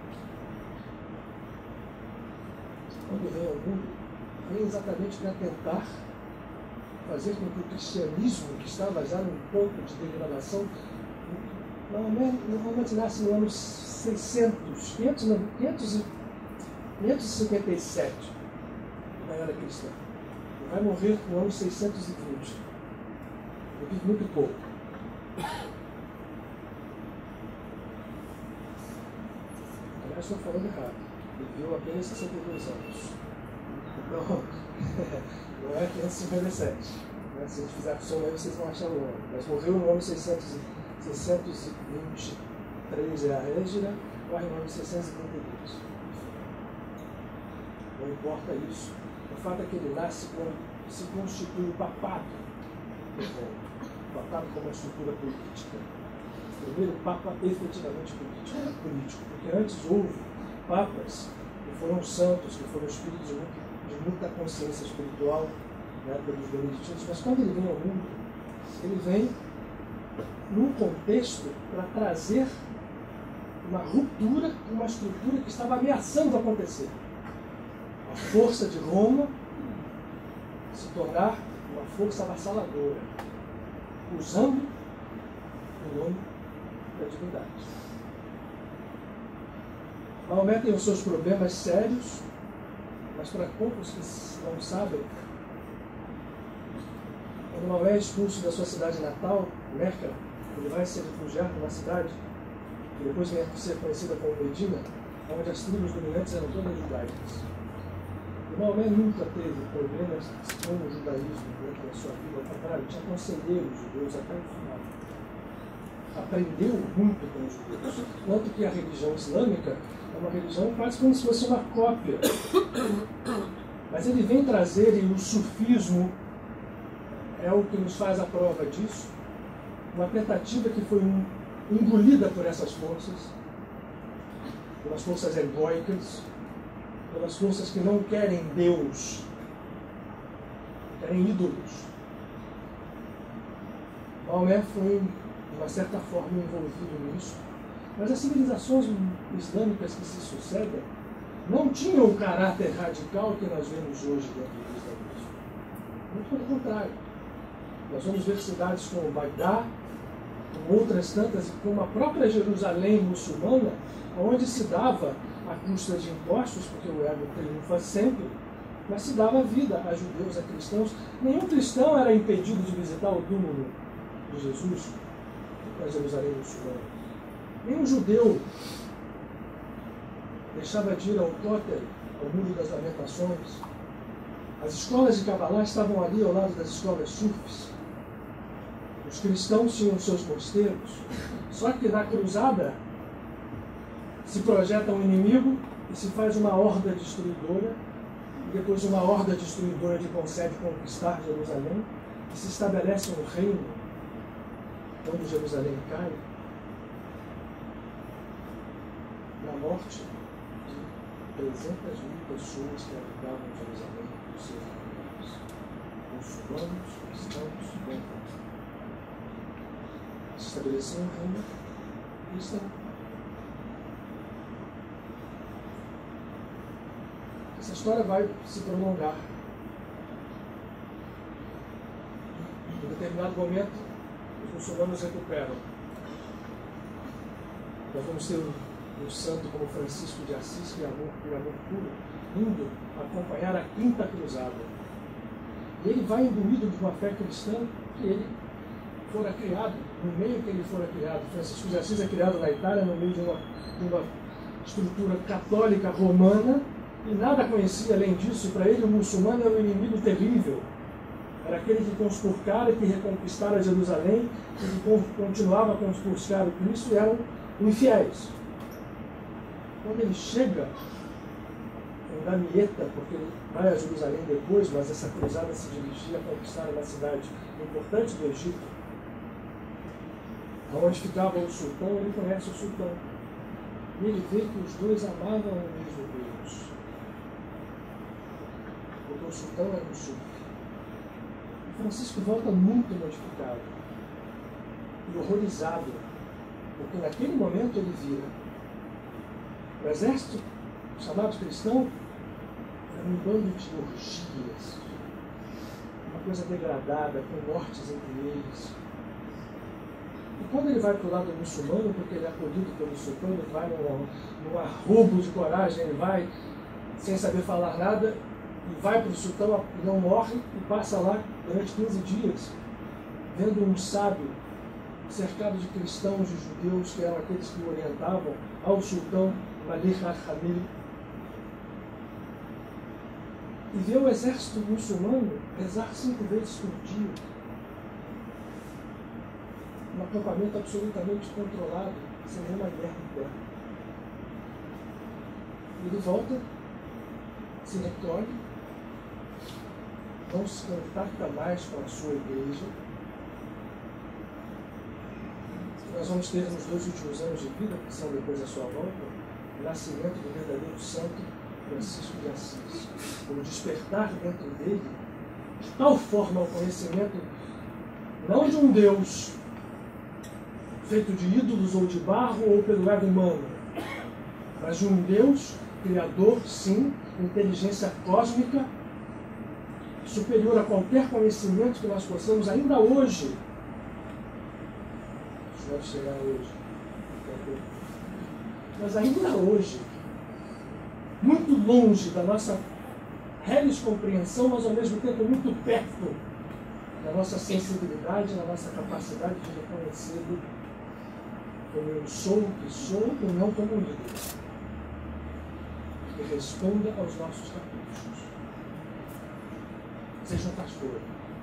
S1: quando vem ao mundo, vem exatamente para tentar fazer com que o cristianismo, que estava já num ponto de degradação, Muhammad nasce no ano seiscentos, quinhentos e cinquenta e sete, da era cristã. Ele vai morrer no ano seiscentos e vinte. Ele vive muito pouco. Aliás, estou falando errado. Ele viveu apenas sessenta e dois anos. Então, não é quinhentos e cinquenta e sete. Né? Se a gente fizer a soma aí, vocês vão achar o ano. Mas morreu no ano seiscentos e vinte e três é a Égira, morre no ano seiscentos e trinta e dois. Não importa isso. O fato é que ele nasce quando se constitui o papado. O papado como uma estrutura política. O primeiro papa efetivamente político, político. Porque antes houve papas que foram santos, que foram espíritos de muito de muita consciência espiritual, né, pelos beneditinos, mas quando ele vem ao mundo, ele vem num contexto para trazer uma ruptura, uma estrutura que estava ameaçando acontecer. A força de Roma se tornar uma força avassaladora, usando o nome da divindade. Maomé tem os seus problemas sérios, mas para poucos que não sabem, quando Maomé é expulso da sua cidade natal, Meca, ele vai se refugiar numa cidade que depois vem a ser conhecida como Medina, onde as tribos dominantes eram todas judaicas. E Maomé nunca teve problemas com o judaísmo durante a sua vida, ao contrário, tinha conselheiros judeus até o final. Aprendeu muito com os judeus, tanto que a religião islâmica é uma religião quase como se fosse uma cópia. Mas ele vem trazer, e o sufismo é o que nos faz a prova disso, uma tentativa que foi engolida por essas forças, pelas forças egóicas, pelas forças que não querem Deus, querem ídolos. Maomé foi, de uma certa forma, envolvido nisso. Mas as civilizações islâmicas que se sucedem não tinham o caráter radical que nós vemos hoje dentro do islamismo. Muito pelo contrário. Nós vamos ver cidades como Bagdá, como outras tantas, como a própria Jerusalém muçulmana, onde se dava à custa de impostos, porque o ego triunfa sempre, mas se dava vida a judeus, a cristãos. Nenhum cristão era impedido de visitar o túmulo de Jesus na Jerusalém muçulmana. Nenhum judeu deixava de ir ao Tóter, ao Muro das Lamentações. As escolas de Kabbalah estavam ali ao lado das escolas sufis. Os Os cristãos tinham seus mosteiros, só que na cruzada se projeta um inimigo e se faz uma horda destruidora, e depois uma horda destruidora que consegue conquistar Jerusalém, e se estabelece um reino quando Jerusalém cai, na morte de trezentas mil pessoas que habitavam Jerusalém dos seus inimigos, muçulmanos, cristãos, dentro. Se estabeleceu um reino cristão. Essa história vai se prolongar. Em determinado momento, os muçulmanos recuperam. Nós vamos ter um, um santo como Francisco de Assis, que é amor, que é amor puro, indo acompanhar a Quinta Cruzada. E ele vai imbuído de uma fé cristã que ele fora criado, no meio que ele fora criado. Francisco de Assis é criado na Itália, no meio de uma, de uma estrutura católica romana, e nada conhecia além disso. Para ele, o muçulmano era um inimigo terrível. Era aquele que conspurcara e que reconquistara Jerusalém, e que continuava a conspurcar o Cristo, e eram infiéis. Quando ele chega em Damieta, porque ele vai a Jerusalém depois, mas essa cruzada se dirigia a conquistar uma cidade importante do Egito, onde ficava o sultão, ele conhece o sultão. E ele vê que os dois amavam o mesmo Deus. Porque o sultão era um sufi. Francisco volta muito modificado e horrorizado, porque naquele momento ele vira o exército chamado cristão era um bando de orgias, uma coisa degradada, com mortes entre eles. E quando ele vai para o lado muçulmano, porque ele é acolhido pelo sultão, ele vai num, num arrobo de coragem, ele vai sem saber falar nada, e vai para o sultão, não morre, e passa lá durante quinze dias, vendo um sábio cercado de cristãos e judeus, que eram aqueles que o orientavam ao sultão Malik al-Hamil, e vê o exército muçulmano rezar cinco vezes por dia, um acampamento absolutamente controlado, sem nenhuma guerra interna. Ele volta, se recolhe, não se contacta mais com a sua igreja. Nós vamos ter nos dois últimos anos de vida, que são depois da sua volta, o nascimento do verdadeiro santo Francisco de Assis. O despertar dentro dele de tal forma o conhecimento não de um Deus feito de ídolos ou de barro ou pelo ego humano, mas de um Deus criador, sim, inteligência cósmica, superior a qualquer conhecimento que nós possamos ainda hoje. Isso deve chegar hoje. Mas ainda hoje, muito longe da nossa reles compreensão, mas ao mesmo tempo muito perto da nossa sensibilidade, da nossa capacidade de reconhecê-lo como eu sou o que sou e não como ídolo, que responda aos nossos caprichos. Seja um pastor.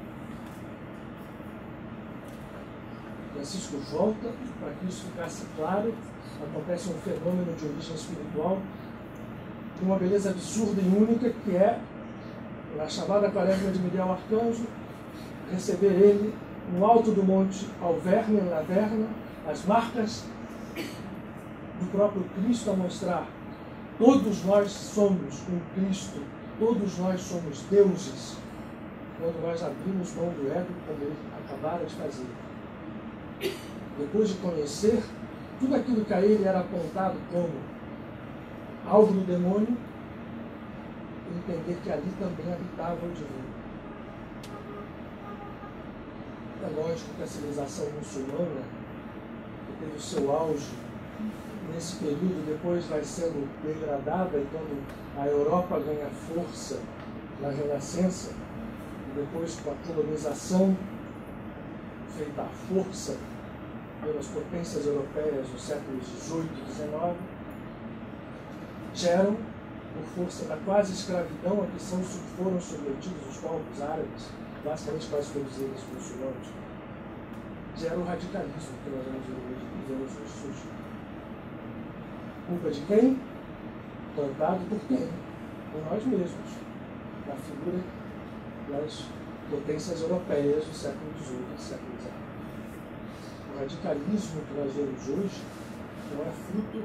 S1: Francisco volta, para que isso ficasse claro, acontece um fenômeno de origem espiritual, de uma beleza absurda e única, que é, na chamada Quaresma de Miguel Arcanjo, receber ele no alto do monte Alverne, na Verna, as marcas do próprio Cristo a mostrar: todos nós somos um Cristo, todos nós somos deuses, quando nós abrimos mão do ego, como ele acabara de fazer. Depois de conhecer tudo aquilo que a ele era apontado como algo do demônio, entender que ali também habitava o divino. É lógico que a civilização muçulmana, que teve o seu auge nesse período, depois vai sendo degradada, e quando a Europa ganha força na Renascença, e depois com a colonização feita à força pelas potências europeias dos séculos dezoito e dezenove, geram, por força da quase escravidão a que são, foram submetidos os povos árabes, basicamente quase todos eles muçulmanos, gera o radicalismo que nós vamos ver hoje surgir. Culpa de quem? Plantado por quem? Por nós mesmos, na figura das potências europeias do século dezoito e do século dezenove. O radicalismo que nós vemos hoje não é fruto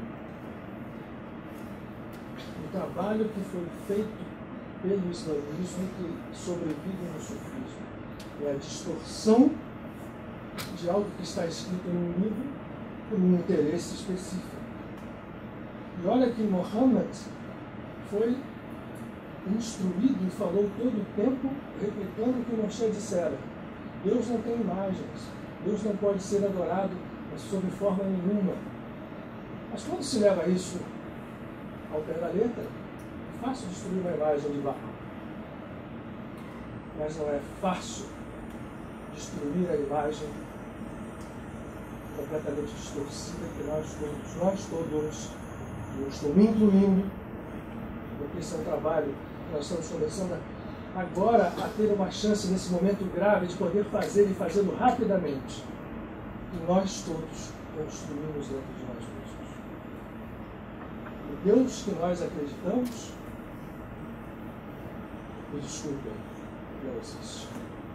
S1: do trabalho que foi feito pelo islamismo que sobrevive no sufismo. É a distorção de algo que está escrito em um livro com um interesse específico. E olha que Muhammad foi instruído e falou todo o tempo, replicando o que Moshe dissera. Deus não tem imagens, Deus não pode ser adorado sob forma nenhuma. Mas quando se leva isso ao pé da letra, é fácil destruir uma imagem de Baal. Mas não é fácil destruir a imagem completamente distorcida que nós todos, nós todos, eu estou me incluindo, porque esse é um trabalho que nós estamos começando agora a ter uma chance nesse momento grave de poder fazer e fazê-lo rapidamente. E nós todos construímos dentro de nós mesmos. O Deus que nós acreditamos, me desculpem, não existe.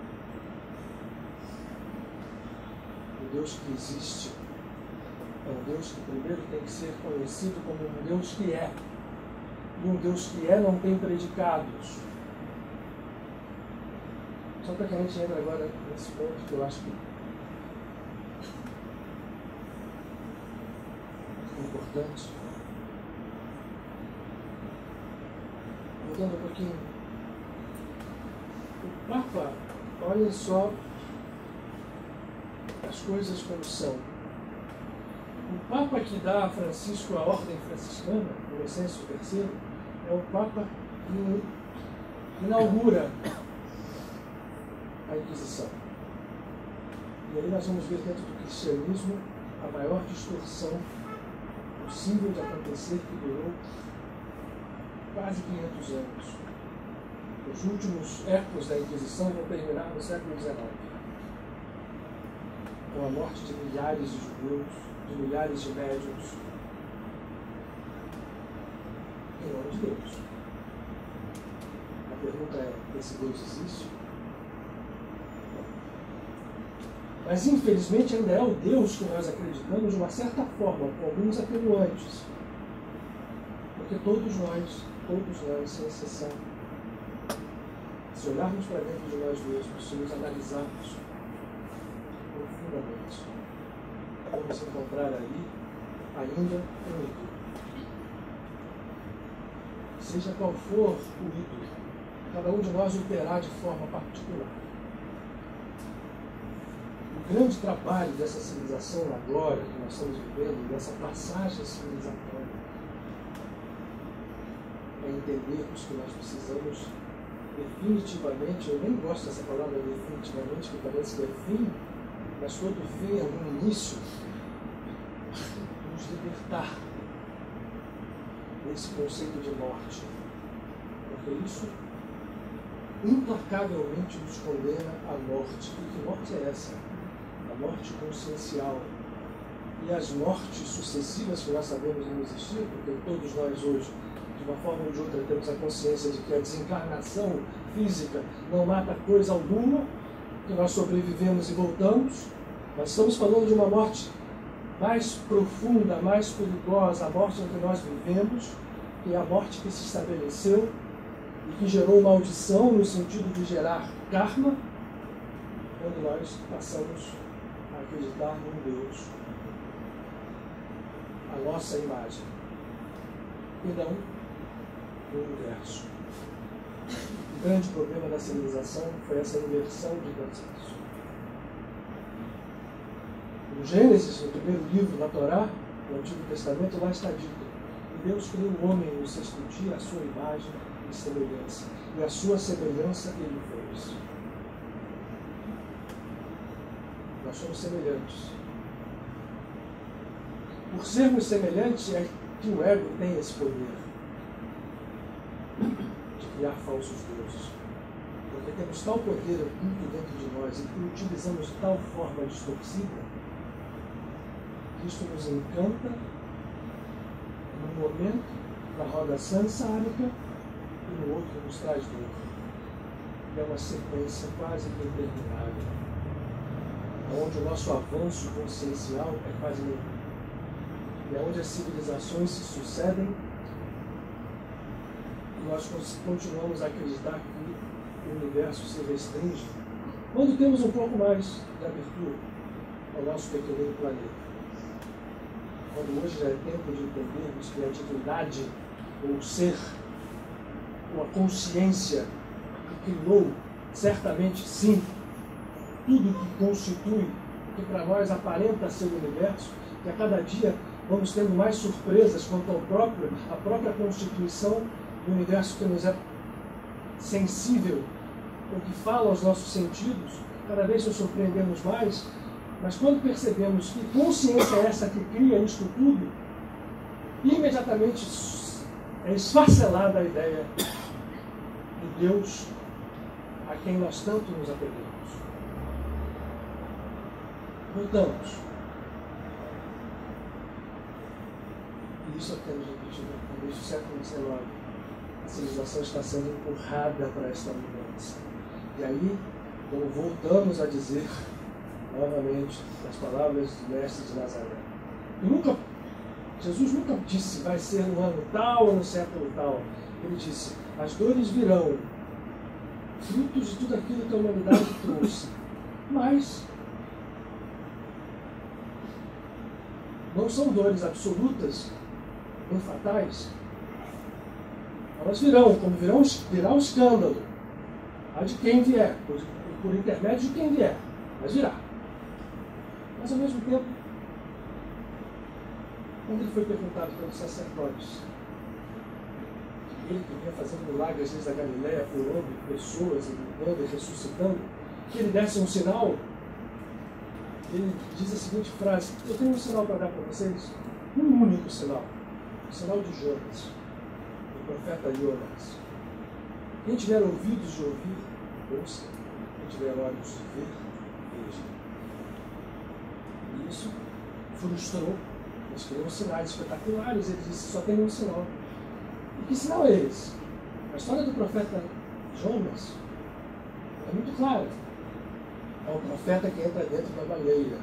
S1: O Deus que existe é um Deus que primeiro tem que ser conhecido como um Deus que é. E um Deus que é não tem predicados. Só para que a gente entre agora nesse ponto que eu acho que é importante. Voltando um pouquinho. O Papa, olhem só as coisas como são. O Papa que dá a Francisco a ordem franciscana, o Inocêncio terceiro, é o Papa que inaugura a Inquisição. E aí nós vamos ver dentro do cristianismo a maior distorção possível de acontecer, que durou quase quinhentos anos. Os últimos ecos da Inquisição vão terminar no século dezenove, com a morte de milhares de judeus, de milhares de médiuns, em nome de Deus. A pergunta é, esse Deus existe? Mas, infelizmente, ainda é o Deus que nós acreditamos de uma certa forma, com alguns atenuantes. Porque todos nós, todos nós, sem exceção, se olharmos para dentro de nós mesmos, se nos analisarmos profundamente, vamos encontrar ali ainda um ídolo. Seja qual for o ídolo, cada um de nós o terá de forma particular. O grande trabalho dessa civilização agora que nós estamos vivendo, dessa passagem civilizatória, é entendermos que nós precisamos definitivamente, eu nem gosto dessa palavra definitivamente, porque parece que é fim, mas todo fim é um início, nos libertar desse conceito de morte, porque isso implacavelmente nos condena à morte. E que morte é essa? A morte consciencial. E as mortes sucessivas que nós sabemos não existir, porque todos nós hoje, de uma forma ou de outra, temos a consciência de que a desencarnação física não mata coisa alguma, que nós sobrevivemos e voltamos. Nós estamos falando de uma morte mais profunda, mais perigosa, a morte em que nós vivemos, que é a morte que se estabeleceu e que gerou maldição no sentido de gerar karma, quando nós passamos a acreditar num Deus, a nossa imagem, e não no universo. O grande problema da civilização foi essa inversão de conceitos. No Gênesis, no primeiro livro da Torá, no Antigo Testamento, lá está dito: e Deus criou o homem no sexto dia, a sua imagem e semelhança, e a sua semelhança ele fez. Nós somos semelhantes. Por sermos semelhantes, é que o ego tem esse poder de criar falsos deuses. porque temos tal poder oculto dentro de nós e que o utilizamos de tal forma distorcida, que isto nos encanta num momento da roda sansârica e no outro nos traz dor. E é uma sequência quase que interminável, onde o nosso avanço consciencial é quase nenhum. E é onde as civilizações se sucedem e nós continuamos a acreditar que o universo se restringe quando temos um pouco mais de abertura ao nosso pequenino planeta. Quando hoje já é tempo de entendermos que a divindade, ou o ser, ou a consciência que criou, certamente sim, tudo que constitui, que para nós aparenta ser o universo, que a cada dia vamos tendo mais surpresas quanto ao próprio, a própria constituição do universo que nos é sensível, o que fala aos nossos sentidos, cada vez nos surpreendemos mais, mas quando percebemos que consciência é essa que cria isto tudo, imediatamente é esfacelada a ideia do Deus a quem nós tanto nos apegamos. Voltamos. E isso é temos repetido desde o século dezenove. A civilização está sendo empurrada para esta mudança. E aí, quando voltamos a dizer novamente as palavras do mestre de Nazaré, e nunca, Jesus nunca disse vai ser no ano tal ou no século tal. Ele disse, as dores virão, frutos de tudo aquilo que a humanidade trouxe. Mas não são dores absolutas, nem fatais. Elas virão, como virão, virá o escândalo. A de quem vier, por, por intermédio de quem vier, mas virá. Mas ao mesmo tempo, quando ele foi perguntado pelos sacerdotes, ele que vinha fazendo milagres desde a Galileia, curando pessoas, limpando e ressuscitando, que ele desse um sinal, ele diz a seguinte frase, eu tenho um sinal para dar para vocês, um único sinal, o sinal de Jonas, do profeta Jonas. Quem tiver ouvidos de ouvir, ouça, quem tiver olhos de ver, veja. E isso frustrou, eles queriam sinais espetaculares, ele disse, só tem um sinal. E que sinal é esse? A história do profeta Jonas é muito clara. É o profeta que entra dentro da baleia.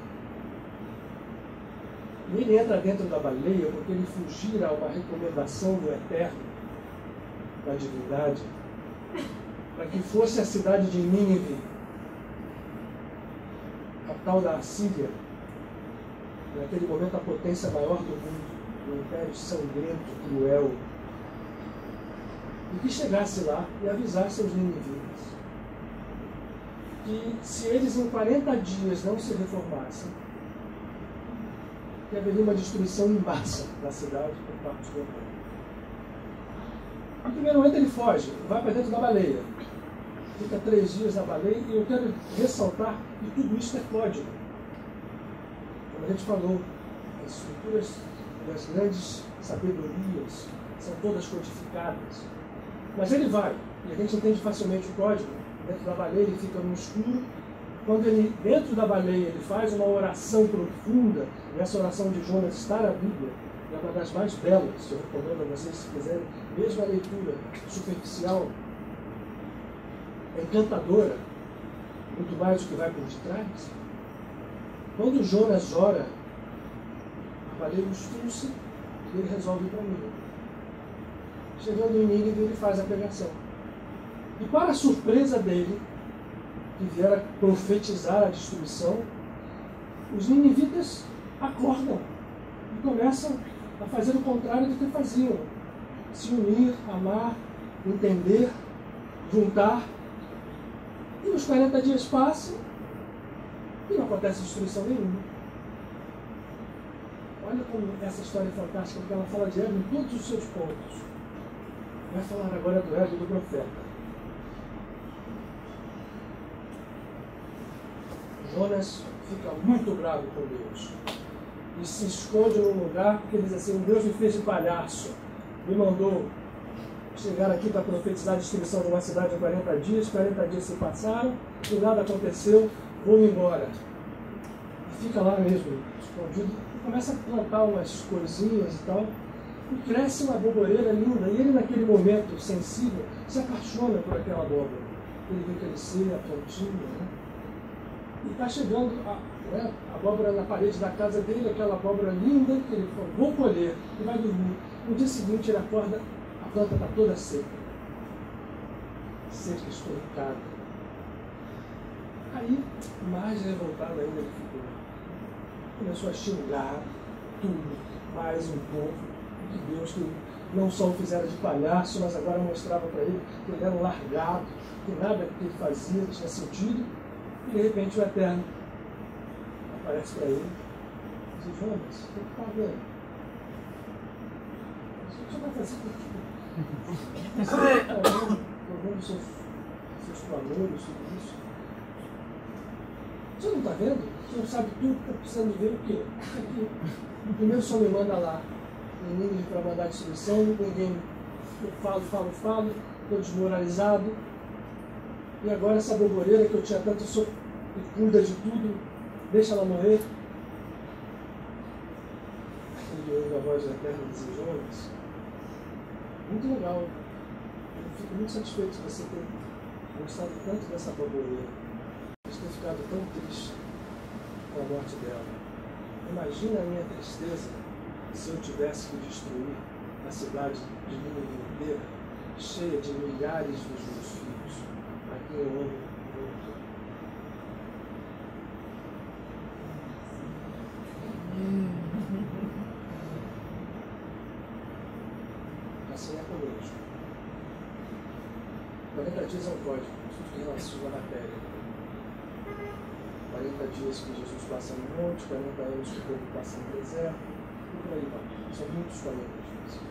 S1: E ele entra dentro da baleia porque ele fugira a uma recomendação do Eterno, da divindade, para que fosse a cidade de Nínive, capital da Assíria, naquele momento a potência maior do mundo, um império sangrento, cruel, e que chegasse lá e avisasse aos ninivitas que se eles em quarenta dias não se reformassem, que haveria uma destruição em massa da cidade por parte do Eterno. No primeiro momento ele foge, vai para dentro da baleia, fica três dias na baleia, e eu quero ressaltar que tudo isso é código. Como a gente falou, as estruturas das grandes sabedorias são todas codificadas. Mas ele vai, e a gente entende facilmente o código. Dentro da baleia ele fica no escuro. Quando ele, dentro da baleia, ele faz uma oração profunda, e essa oração de Jonas está na Bíblia, é uma das mais belas, eu recomendo a vocês, se quiserem, mesmo a leitura superficial, é encantadora, muito mais do que vai por detrás. Quando Jonas ora, a baleia o expulsa e ele resolve ir para Nínive. Chegando em Nínive, ele faz a pregação. E para a surpresa dele, que viera profetizar a destruição, os ninivitas acordam e começam a fazer o contrário do que faziam. Se unir, amar, entender, juntar. E os quarenta dias passam e não acontece destruição nenhuma. Olha como essa história é fantástica, porque ela fala de ego em todos os seus pontos. Vai falar agora do ego do profeta. Jonas fica muito bravo com Deus e se esconde num lugar porque ele diz assim, Deus me fez de palhaço, me mandou chegaram aqui para profetizar a destruição de uma cidade em quarenta dias, quarenta dias se passaram, e nada aconteceu, vou embora. E fica lá mesmo, escondido, e começa a plantar umas coisinhas e tal, e cresce uma aboboreira linda, e ele naquele momento sensível se apaixona por aquela abóbora. Ele vê crescer a plantinha, né? E está chegando a, né, a abóbora na parede da casa dele, aquela abóbora linda, que ele falou, vou colher, e vai dormir. No dia seguinte ele acorda, a planta está toda seca. Seca, esturricada. Aí, mais revoltado ainda ele ficou. Começou a xingar tudo, mais um pouco, que Deus que não só o fizera de palhaço, mas agora mostrava para ele que ele era um largado, que nada que ele fazia tinha sentido, e de repente o Eterno aparece para ele e diz, Jonas, o que está vendo? O que você vai fazer por quê? Você está vendo, vendo seus, seus clamores, tudo isso? Você não está vendo? Você não sabe tudo, está precisando ver o quê? Aqui. Primeiro só me manda lá, menino para mandar destruição, ninguém, eu falo, falo, falo, estou desmoralizado. E agora essa boboreira que eu tinha tanto so... e cuida de tudo, deixa ela morrer. Ele ouve a voz da Eterna e diz, Jonas, muito legal. Eu fico muito satisfeito de você ter gostado tanto dessa boboreira, de ter ficado tão triste com a morte dela. Imagina a minha tristeza se eu tivesse que destruir a cidade de Nínive inteira, cheia de milhares dos meus filhos, a quem eu amo muito. Assim é conosco. quarenta dias é um código em relação à matéria. quarenta dias que Jesus passa no monte, quarenta anos que o povo passa no deserto, e por aí vai. São muitos quarenta dias.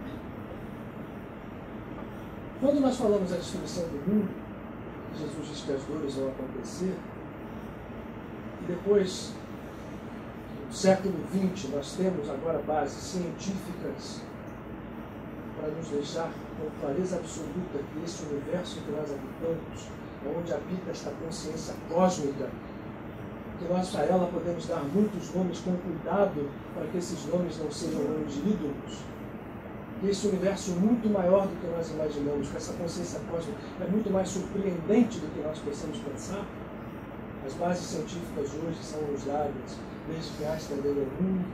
S1: Quando nós falamos da destruição do mundo, Jesus diz que as dores vão acontecer, e depois, no século vinte, nós temos agora bases científicas para nos deixar com clareza absoluta que esse universo que nós habitamos, onde habita esta consciência cósmica, que nós a ela podemos dar muitos nomes com cuidado para que esses nomes não sejam nomes de ídolos. Que esse universo muito maior do que nós imaginamos, que essa consciência cósmica é muito mais surpreendente do que nós possamos pensar. As bases científicas hoje são usadas desde que Einstein veio ao mundo,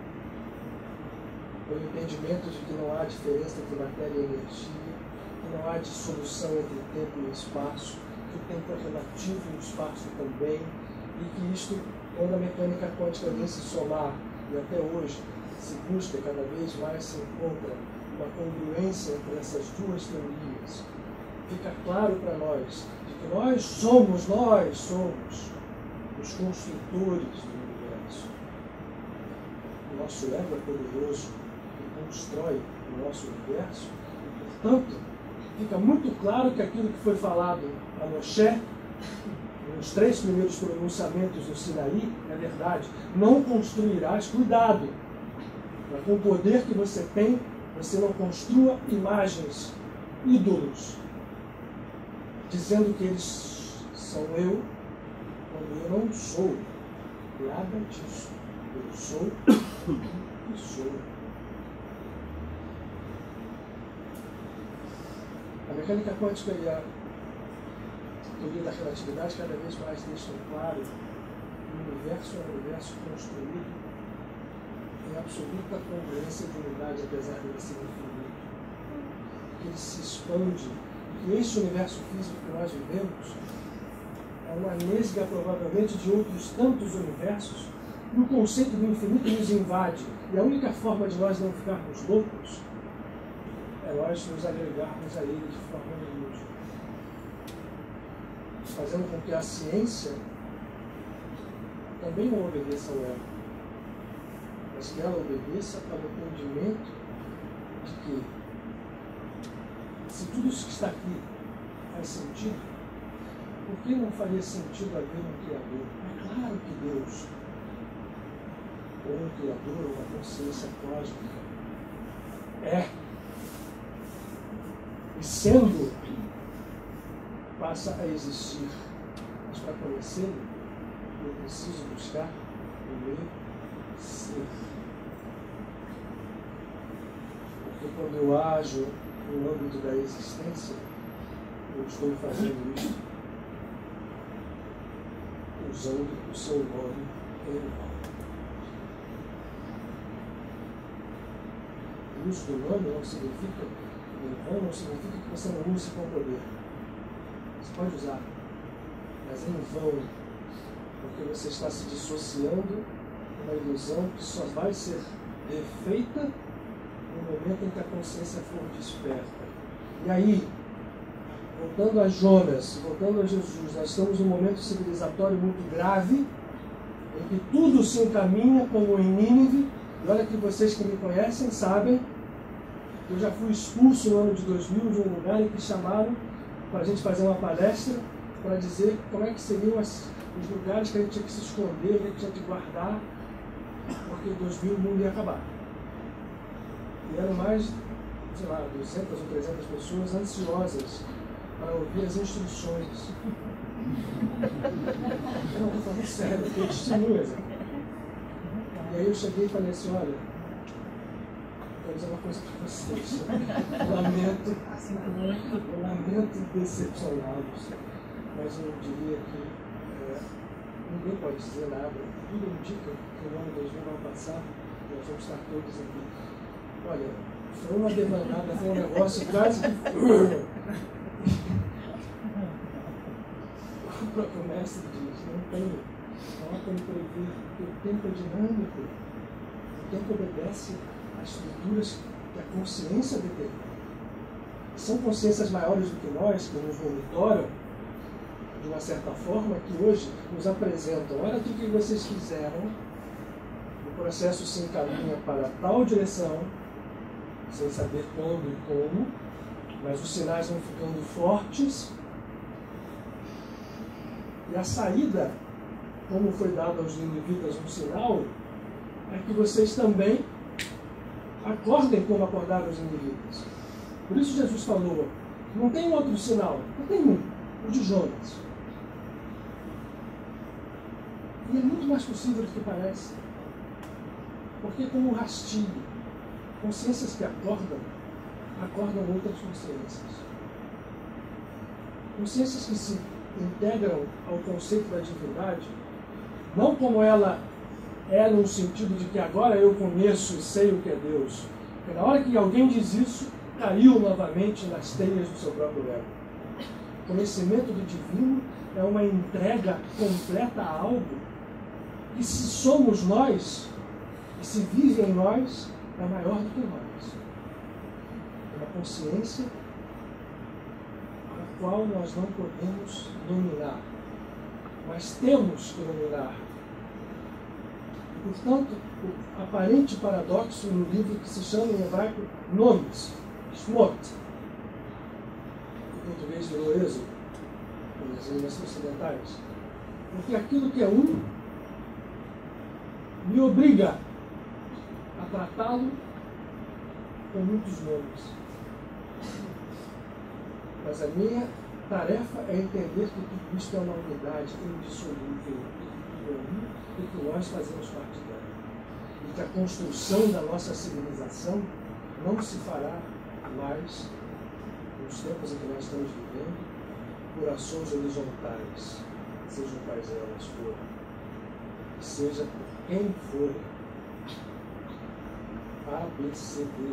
S1: pelo entendimento de que não há diferença entre matéria e energia, que não há dissolução entre tempo e espaço, que o tempo é relativo e o espaço também, e que isto, quando a mecânica quântica vem se somar, e até hoje se busca, cada vez mais se encontra uma congruência entre essas duas teorias, fica claro para nós de que nós somos, nós somos os construtores do universo. O nosso ego é poderoso e constrói o nosso universo, e, portanto, fica muito claro que aquilo que foi falado a Moshe, nos três primeiros pronunciamentos do Sinaí, é verdade. Não construirás, cuidado, para com o poder que você tem, você não construa imagens, ídolos, dizendo que eles são eu, quando eu não sou. Nada disso. Eu sou e sou. A mecânica quântica e a teoria da relatividade cada vez mais deixam claro que o universo é um universo construído em absoluta congruência de unidade, apesar de ele ser infinito. Que ele se expande, e que este universo físico que nós vivemos é uma nesga, provavelmente, de outros tantos universos, e o conceito do infinito nos invade. E a única forma de nós não ficarmos loucos é nós nos agregarmos a ele de forma nenhuma, fazendo com que a ciência também não obedeça ao ego, mas que ela obedeça ao entendimento de que, se tudo isso que está aqui faz sentido, por que não faria sentido haver um Criador? É claro que Deus, ou um Criador, ou uma consciência cósmica, é. E sendo, passa a existir. Mas para conhecê-lo, eu preciso buscar o meu ser. Porque quando eu ajo no âmbito da existência, eu estou fazendo isso usando o seu nome em vão. O uso do nome não significa, em vão, não significa que você não use com poder. Você pode usar, mas em vão, porque você está se dissociando de uma ilusão que só vai ser refeita no momento em que a consciência for desperta. E aí, voltando a Jonas, voltando a Jesus, nós estamos num momento civilizatório muito grave, em que tudo se encaminha como em Nínive. E olha que vocês que me conhecem sabem que eu já fui expulso no ano de dois mil de um lugar em que chamaram para a gente fazer uma palestra para dizer como é que seriam as, os lugares que a gente tinha que se esconder, que a gente tinha que guardar, porque em dois mil o mundo ia acabar. E eram mais, sei lá, duzentas ou trezentas pessoas ansiosas para ouvir as instruções. Não, estou falando sério, eu testemunhas. E aí eu cheguei e falei assim, olha, vou dizer uma coisa para vocês. Eu lamento, eu lamento decepcioná-los, mas eu diria que é, ninguém pode dizer nada. Tudo indica que o ano dois mil vai passar, nós vamos estar todos aqui. Olha, foi uma demandada, foi um negócio quase que... O próprio mestre diz, não tem, não há como prever, porque o tempo é dinâmico, o tempo obedece às estruturas que a consciência determina. São consciências maiores do que nós, que nos monitoram, de uma certa forma, que hoje nos apresentam, olha o que vocês fizeram, o processo se encaminha para tal direção, sem saber quando e como, mas os sinais vão ficando fortes. E a saída, como foi dado aos ninivitas um sinal, é que vocês também acordem como acordaram os ninivitas. Por isso Jesus falou, não tem outro sinal, não tem um, o de Jonas. E é muito mais possível do que parece. Porque como um rastilho, consciências que acordam, acordam outras consciências. Consciências que se integram ao conceito da divindade, não como ela é no sentido de que agora eu conheço e sei o que é Deus. Porque na hora que alguém diz isso, caiu novamente nas teias do seu próprio ego. O conhecimento do divino é uma entrega completa a algo que, se somos nós, e se vive em nós, é maior do que nós. É uma consciência a qual nós não podemos dominar, mas temos que dominar. E, portanto, o aparente paradoxo no livro que se chama em hebraico nomes, Shmot, em português virou êxodo, nas línguas ocidentais, porque aquilo que é um me obriga a tratá-lo com muitos nomes. Mas a minha tarefa é entender que tudo isto é uma unidade indissolúvel, que tudo é um e que nós fazemos parte dela. E que a construção da nossa civilização não se fará mais, nos tempos em que nós estamos vivendo, por ações horizontais, sejam quais elas forem, seja por quem for, A, B, C, D,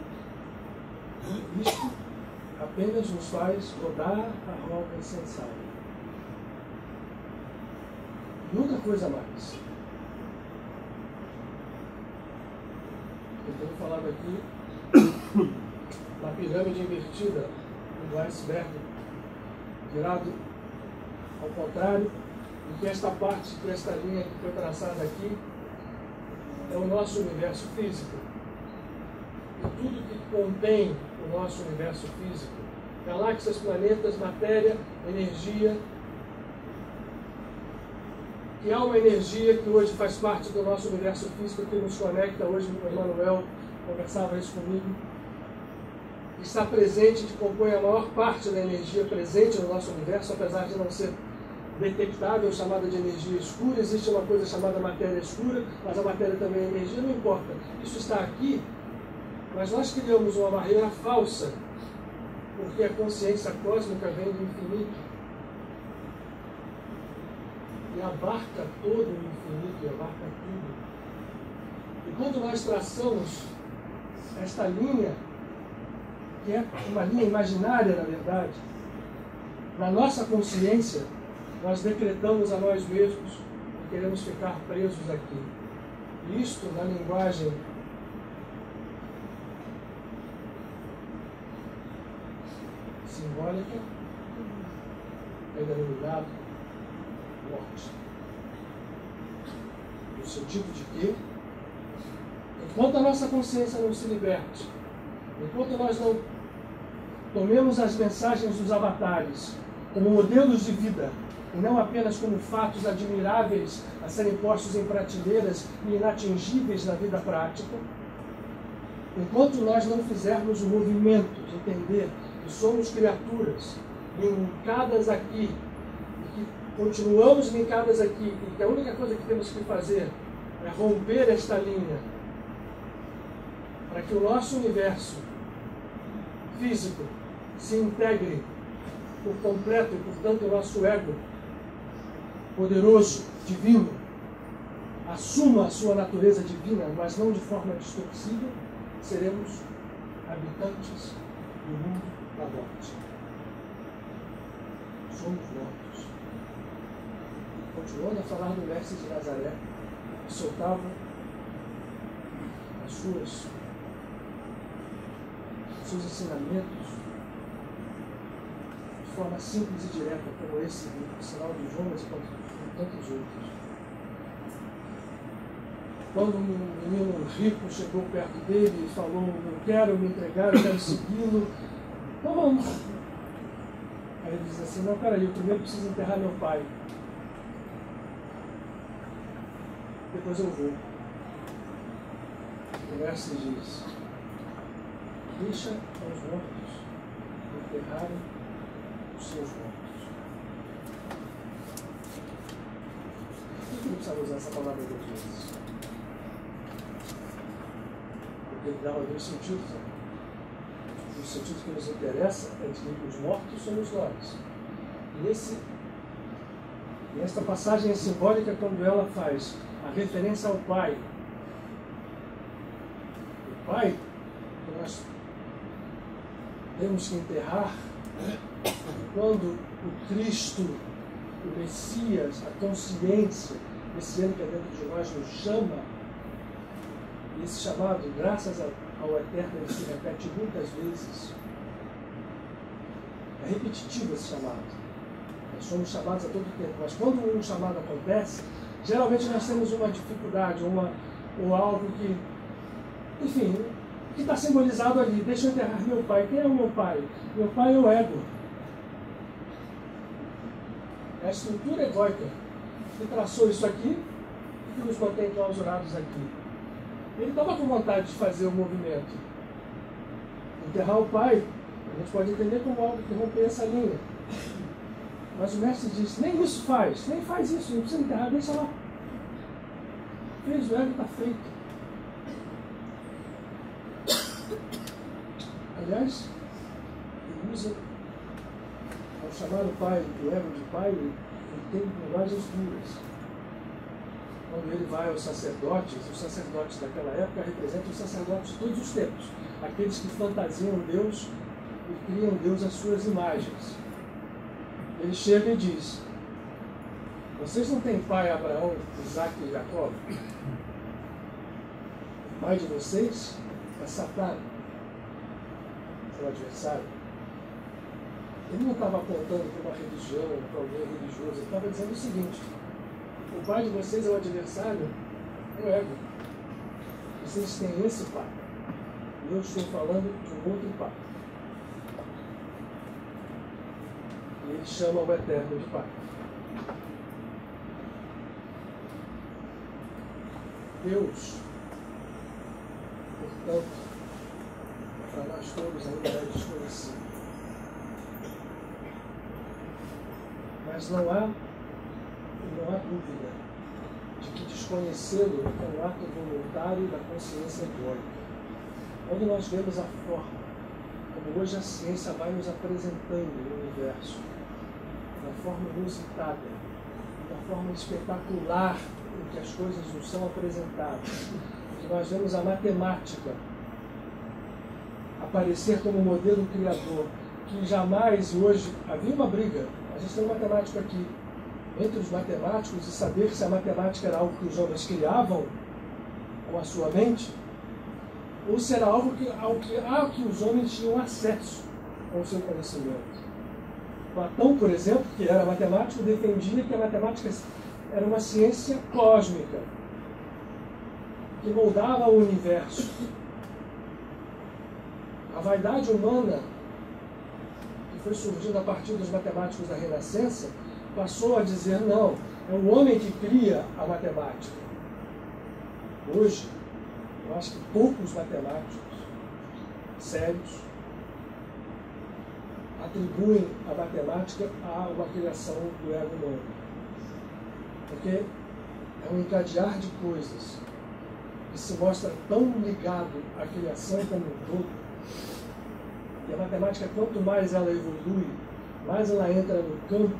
S1: E. Isto apenas nos faz rodar a roda insensata. E outra coisa mais. Eu tenho falado aqui na pirâmide invertida, do iceberg virado ao contrário, e que esta parte, que esta linha que foi traçada aqui, é o nosso universo físico. E tudo que contém o nosso universo físico, galáxias, planetas, matéria, energia, que há uma energia que hoje faz parte do nosso universo físico, que nos conecta. Hoje o Emmanuel conversava isso comigo, está presente, que compõe a maior parte da energia presente no nosso universo, apesar de não ser detectável, chamada de energia escura. Existe uma coisa chamada matéria escura, mas a matéria também é energia, não importa. Isso está aqui, mas nós criamos uma barreira falsa, porque a consciência cósmica vem do infinito e abarca todo o infinito, e abarca tudo. E quando nós traçamos esta linha, que é uma linha imaginária, na verdade, na nossa consciência, nós decretamos a nós mesmos que queremos ficar presos aqui. E isto, na linguagem simbólica, é denominado morte. No sentido de que, enquanto a nossa consciência não se liberte, enquanto nós não tomemos as mensagens dos avatares como modelos de vida, e não apenas como fatos admiráveis a serem postos em prateleiras e inatingíveis na vida prática, enquanto nós não fizermos o movimento de entender que somos criaturas linkadas aqui, e que continuamos linkadas aqui, e que a única coisa que temos que fazer é romper esta linha, para que o nosso universo físico se integre por completo, e portanto o nosso ego poderoso, divino, assuma a sua natureza divina, mas não de forma distorcida, seremos habitantes do mundo da morte. Somos mortos. Continuando a falar do mestre de Nazaré, que soltava as suas, os seus ensinamentos de forma simples e direta, como esse livro, Sinal de Jonas e tantos outros. Quando um menino rico chegou perto dele e falou: "Eu quero me entregar, eu quero segui-lo", então vamos. Aí ele diz assim: "Não, peraí, eu primeiro preciso enterrar meu pai. Depois eu vou." O mestre diz: "Deixa aos mortos enterrarem os seus mortos." Por que não precisava usar essa palavra duas vezes? Porque ele dava dois sentidos. Né? O sentido que nos interessa é de que os mortos somos nós. E esse, e esta passagem é simbólica quando ela faz a referência ao Pai. O Pai que nós temos que enterrar quando o Cristo, o Messias, a consciência messiânica que é dentro de nós nos chama, e esse chamado, graças ao Eterno, ele se repete muitas vezes. É repetitivo esse chamado. Nós somos chamados a todo tempo, mas quando um chamado acontece, geralmente nós temos uma dificuldade, uma, ou algo que, enfim, que está simbolizado ali. Deixa eu enterrar meu pai. Quem é o meu pai? Meu pai é o ego. É a estrutura egóica que traçou isso aqui e que nos mantém clausurados aqui. Ele estava com vontade de fazer o movimento. Enterrar o pai, a gente pode entender como algo que rompe essa linha. Mas o mestre disse: nem isso faz, nem faz isso, não precisa enterrar, deixa lá. Fez o ego, está feito. Aliás, ele usa, ao chamar o pai, o ego de pai, ele tem linguagens duras. Quando ele vai aos sacerdotes, os sacerdotes daquela época representam os sacerdotes de todos os tempos, aqueles que fantasiam Deus e criam Deus às suas imagens. Ele chega e diz: vocês não têm pai Abraão, Isaac e Jacó? O pai de vocês é Satã, seu adversário. Ele não estava apontando para uma religião, para alguém religioso, ele estava dizendo o seguinte: o pai de vocês é o adversário, é o ego. Vocês têm esse pai. E eu estou falando de um outro pai. E ele chama o Eterno de pai. Deus, portanto, para nós todos ainda é desconhecido. Mas não há, não há dúvida de que desconhecê-lo é um ato voluntário da consciência egóica. Quando nós vemos a forma como hoje a ciência vai nos apresentando o universo, da forma inusitada, da forma espetacular em que as coisas nos são apresentadas, que nós vemos a matemática aparecer como modelo criador, que jamais hoje havia uma briga. A gente tem um matemático aqui, entre os matemáticos, e saber se a matemática era algo que os homens criavam com a sua mente, ou se era algo que, ao, que, ao que os homens tinham acesso com o seu conhecimento. Platão, por exemplo, que era matemático, defendia que a matemática era uma ciência cósmica, que moldava o universo. A vaidade humana, que foi surgindo a partir dos matemáticos da Renascença, passou a dizer, não, é o homem que cria a matemática. Hoje, eu acho que poucos matemáticos sérios atribuem a matemática a uma criação do ego humano. Porque é um encadear de coisas que se mostra tão ligado à criação como um todo. E a matemática, quanto mais ela evolui, mais ela entra no campo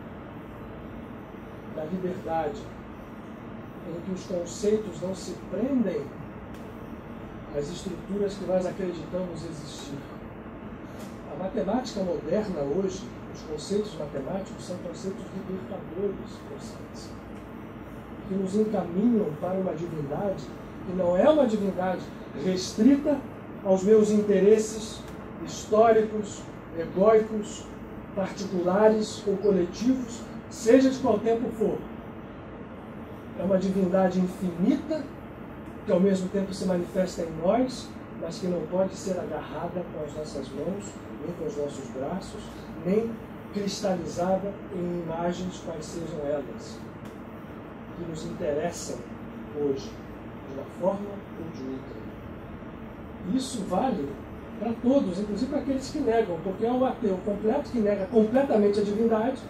S1: da liberdade, em que os conceitos não se prendem às estruturas que nós acreditamos existir. A matemática moderna hoje, os conceitos matemáticos são conceitos libertadores de consciência, que nos encaminham para uma divindade que não é uma divindade restrita aos meus interesses históricos, egóicos, particulares ou coletivos, seja de qual tempo for. É uma divindade infinita, que ao mesmo tempo se manifesta em nós, mas que não pode ser agarrada com as nossas mãos, nem com os nossos braços, nem cristalizada em imagens quais sejam elas, que nos interessam hoje, de uma forma ou de outra. Isso vale para todos, inclusive para aqueles que negam, porque é o ateu completo que nega completamente a divindade,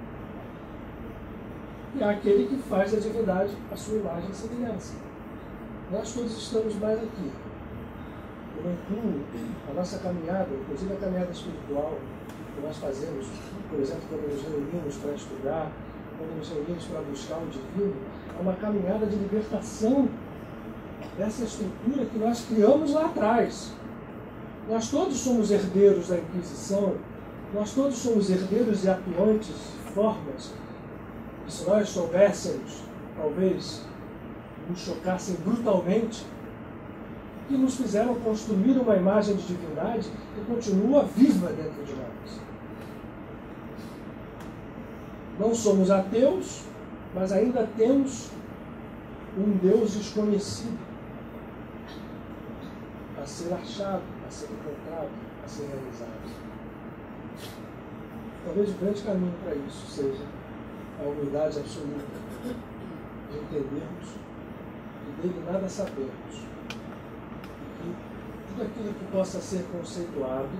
S1: e é aquele que faz da divindade a sua imagem e semelhança. Nós todos estamos mais aqui. Eu incluo a nossa caminhada, inclusive a caminhada espiritual que nós fazemos, por exemplo, quando nos reunimos para estudar, quando nos reunimos para buscar o divino, é uma caminhada de libertação dessa estrutura que nós criamos lá atrás. Nós todos somos herdeiros da Inquisição, nós todos somos herdeiros e atuantes de formas que, se nós soubéssemos, talvez nos chocassem brutalmente, que nos fizeram construir uma imagem de divindade que continua viva dentro de nós. Não somos ateus, mas ainda temos um Deus desconhecido a ser achado, a ser encontrado, a ser realizado. Talvez o grande caminho para isso seja a humildade absoluta de entendermos que dele nada sabemos. Tudo aquilo que possa ser conceituado,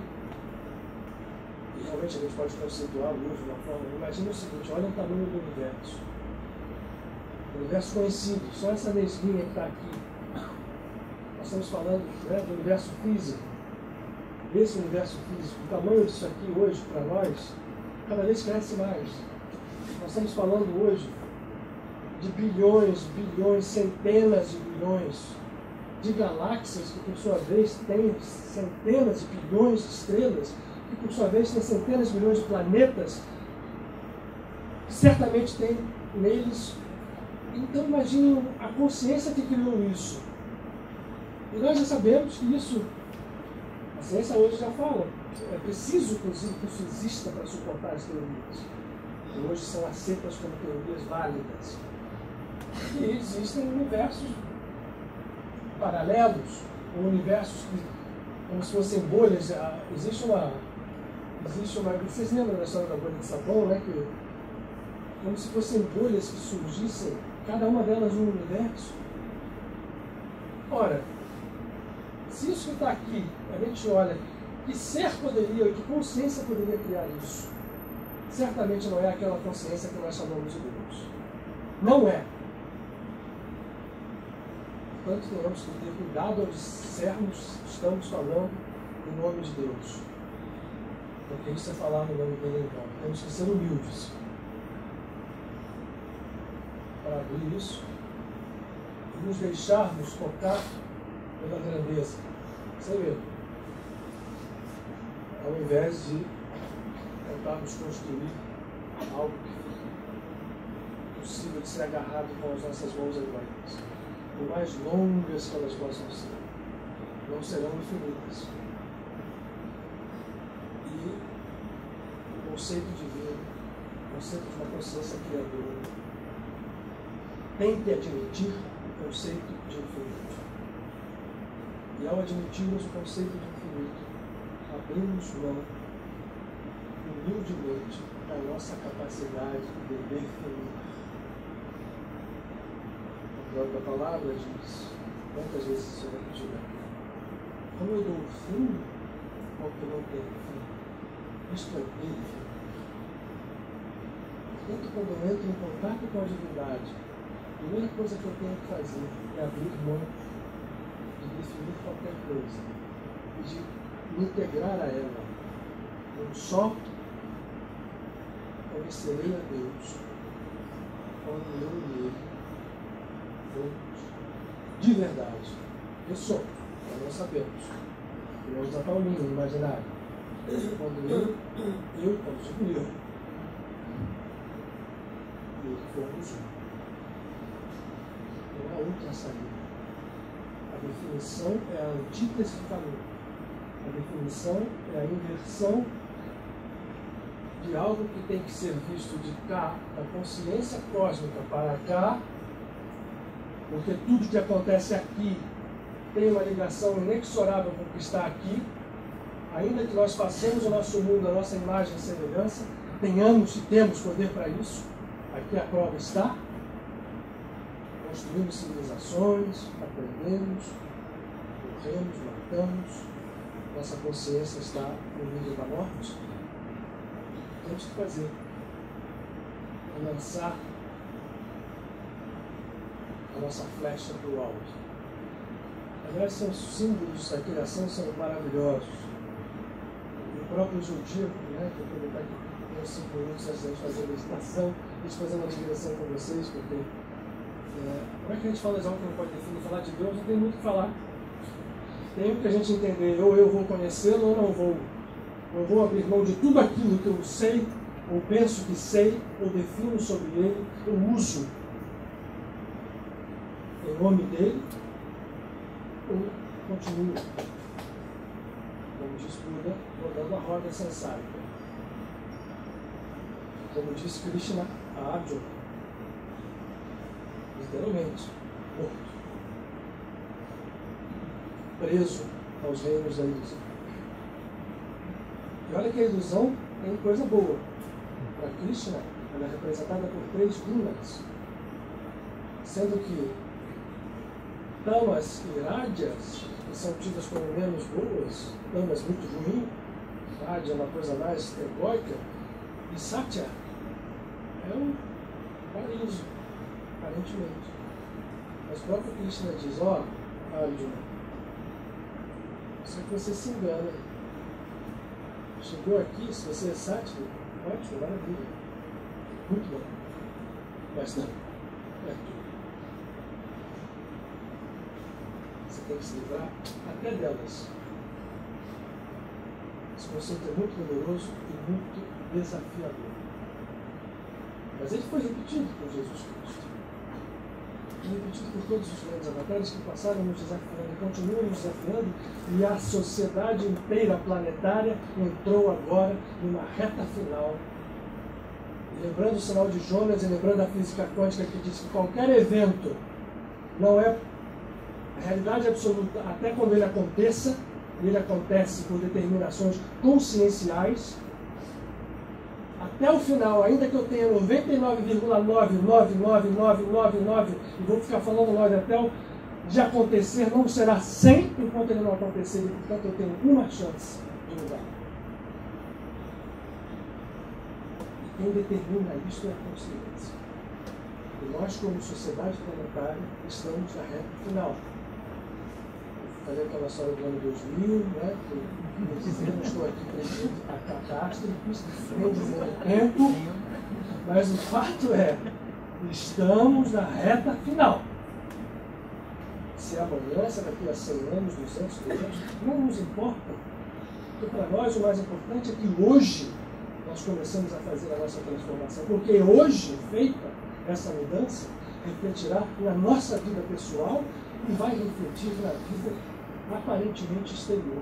S1: e realmente a gente pode conceituar hoje de uma forma, imagina o seguinte, olha o tamanho do universo. O universo conhecido, só essa nesguinha que está aqui. Nós estamos falando, né, do universo físico. Esse universo físico, o tamanho disso aqui hoje, para nós, cada vez cresce mais. Nós estamos falando hoje de bilhões, bilhões, centenas de bilhões de galáxias que, por sua vez, têm centenas de bilhões de estrelas, que, por sua vez, têm centenas de bilhões de planetas, que certamente tem neles. Então, imagine a consciência que criou isso. E nós já sabemos que isso, a ciência hoje já fala, é preciso, inclusive, que isso exista para suportar as teorias, que hoje são aceitas como teorias válidas. E existem universos paralelos, ou universos que, como se fossem bolhas. Existe uma, existe uma. Vocês lembram da história da bolha de sabão, né? Que, como se fossem bolhas que surgissem, cada uma delas um universo. Ora, Se isso que está aqui, a gente olha, que ser poderia, que consciência poderia criar isso? Certamente não é aquela consciência que nós chamamos de Deus. Não é. Portanto, tenhamos que ter cuidado ao dissermos, estamos falando em nome de Deus. Porque isso é falar no nome dele então. Temos que ser humildes para abrir isso e nos deixarmos tocar pela grandeza, sem medo, ao invés de tentarmos construir algo que fique possível de ser agarrado com as nossas mãos egoístas, por mais longas que elas possam ser, não serão infinitas. E o conceito divino, o conceito de uma consciência criadora, tem que admitir o conceito de infinito. E ao admitirmos o conceito de infinito, abrimos mão humildemente da nossa capacidade de definir. O próprio palavra diz, quantas vezes isso é repetido aqui? Como eu dou fim ao que não tem fim, isto é dele. Portanto, quando eu entro em contato com a divindade, a primeira coisa que eu tenho que fazer é abrir mão de definir qualquer coisa e de me integrar a ela. Eu só conhecerei a Deus quando eu e ele formos de verdade. Eu sou, nós não sabemos. Irmãos da Paulinha, no imaginário. Quando eu, eu, quando digo eu, e ele formos um. Não há outra saída. A definição é a antítese do caminho. A definição é a inversão de algo que tem que ser visto de cá, da consciência cósmica para cá, porque tudo que acontece aqui tem uma ligação inexorável com o que está aqui, ainda que nós façamos o nosso mundo, a nossa imagem e semelhança, tenhamos e temos poder para isso, aqui a prova está. Construímos civilizações, aprendemos, morremos, matamos, nossa consciência está no nível da morte. Temos que fazer é lançar a nossa flecha para o alto. Aliás, são símbolos da criação, são maravilhosos. E o próprio Zodíaco, né, que eu vou aproveitar que tem uns cinco minutos antes de fazer a meditação, e fazer uma digressão com vocês, porque é, como é que a gente fala de algo que não pode definir? Falar de Deus não tem muito o que falar. Tem que a gente entender, ou eu vou conhecê-lo ou não vou. Eu vou abrir mão de tudo aquilo que eu sei, ou penso que sei, ou defino sobre ele, eu uso em nome dele, ou continuo, como diz Buda, rodando a roda sensárica. Como diz Krishna a Arjuna, literalmente, morto, preso aos reinos da ilusão. E olha que a ilusão tem coisa boa. Para Krishna, ela é representada por três gunas, sendo que tamas e rádias, que são tidas como menos boas, tamas muito ruins, rádia é uma coisa mais egóica, e satya é um paraíso, aparentemente. Mas o próprio Krishna diz, ó, oh, Arjuna, só que você se engana. Chegou aqui, se você é sático, ótimo, maravilha. Muito bom. Mas não, é tudo. Você tem que se livrar até delas. Esse conceito é muito poderoso e muito desafiador. Mas ele foi repetido por Jesus Cristo. Foi repetido por todos os grandes avatares que passaram nos desafiando e continuam nos desafiando, e a sociedade inteira planetária entrou agora numa reta final. E lembrando o sinal de Jonas e lembrando a física quântica que diz que qualquer evento não é a realidade absoluta até quando ele aconteça, e ele acontece por determinações conscienciais. Até o final, ainda que eu tenha noventa e nove vírgula nove nove nove nove nove nove, e vou ficar falando nove até o de acontecer não será cem enquanto ele não acontecer, e portanto eu tenho uma chance de mudar. E quem determina isso é a consciência. E nós, como sociedade planetária, estamos na reta final. Fazer aquela história do ano dois mil, né? Que eu não estou aqui presente a catástrofes, nem dizendo tempo, mas o fato é, estamos na reta final. Se é amanhã, se é daqui a cem anos, duzentos, trezentos, não nos importa. Porque para nós o mais importante é que hoje nós começamos a fazer a nossa transformação. Porque hoje, feita essa mudança, refletirá na nossa vida pessoal e vai refletir na vida aparentemente exterior.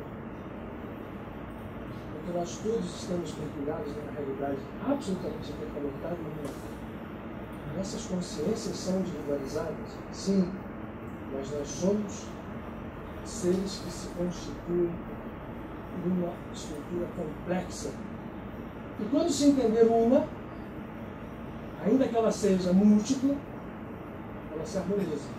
S1: Porque nós todos estamos mergulhados numa realidade absolutamente interconectada e única. Nossas consciências são individualizadas, sim, mas nós somos seres que se constituem numa estrutura complexa. E quando se entender uma, ainda que ela seja múltipla, ela se harmoniza.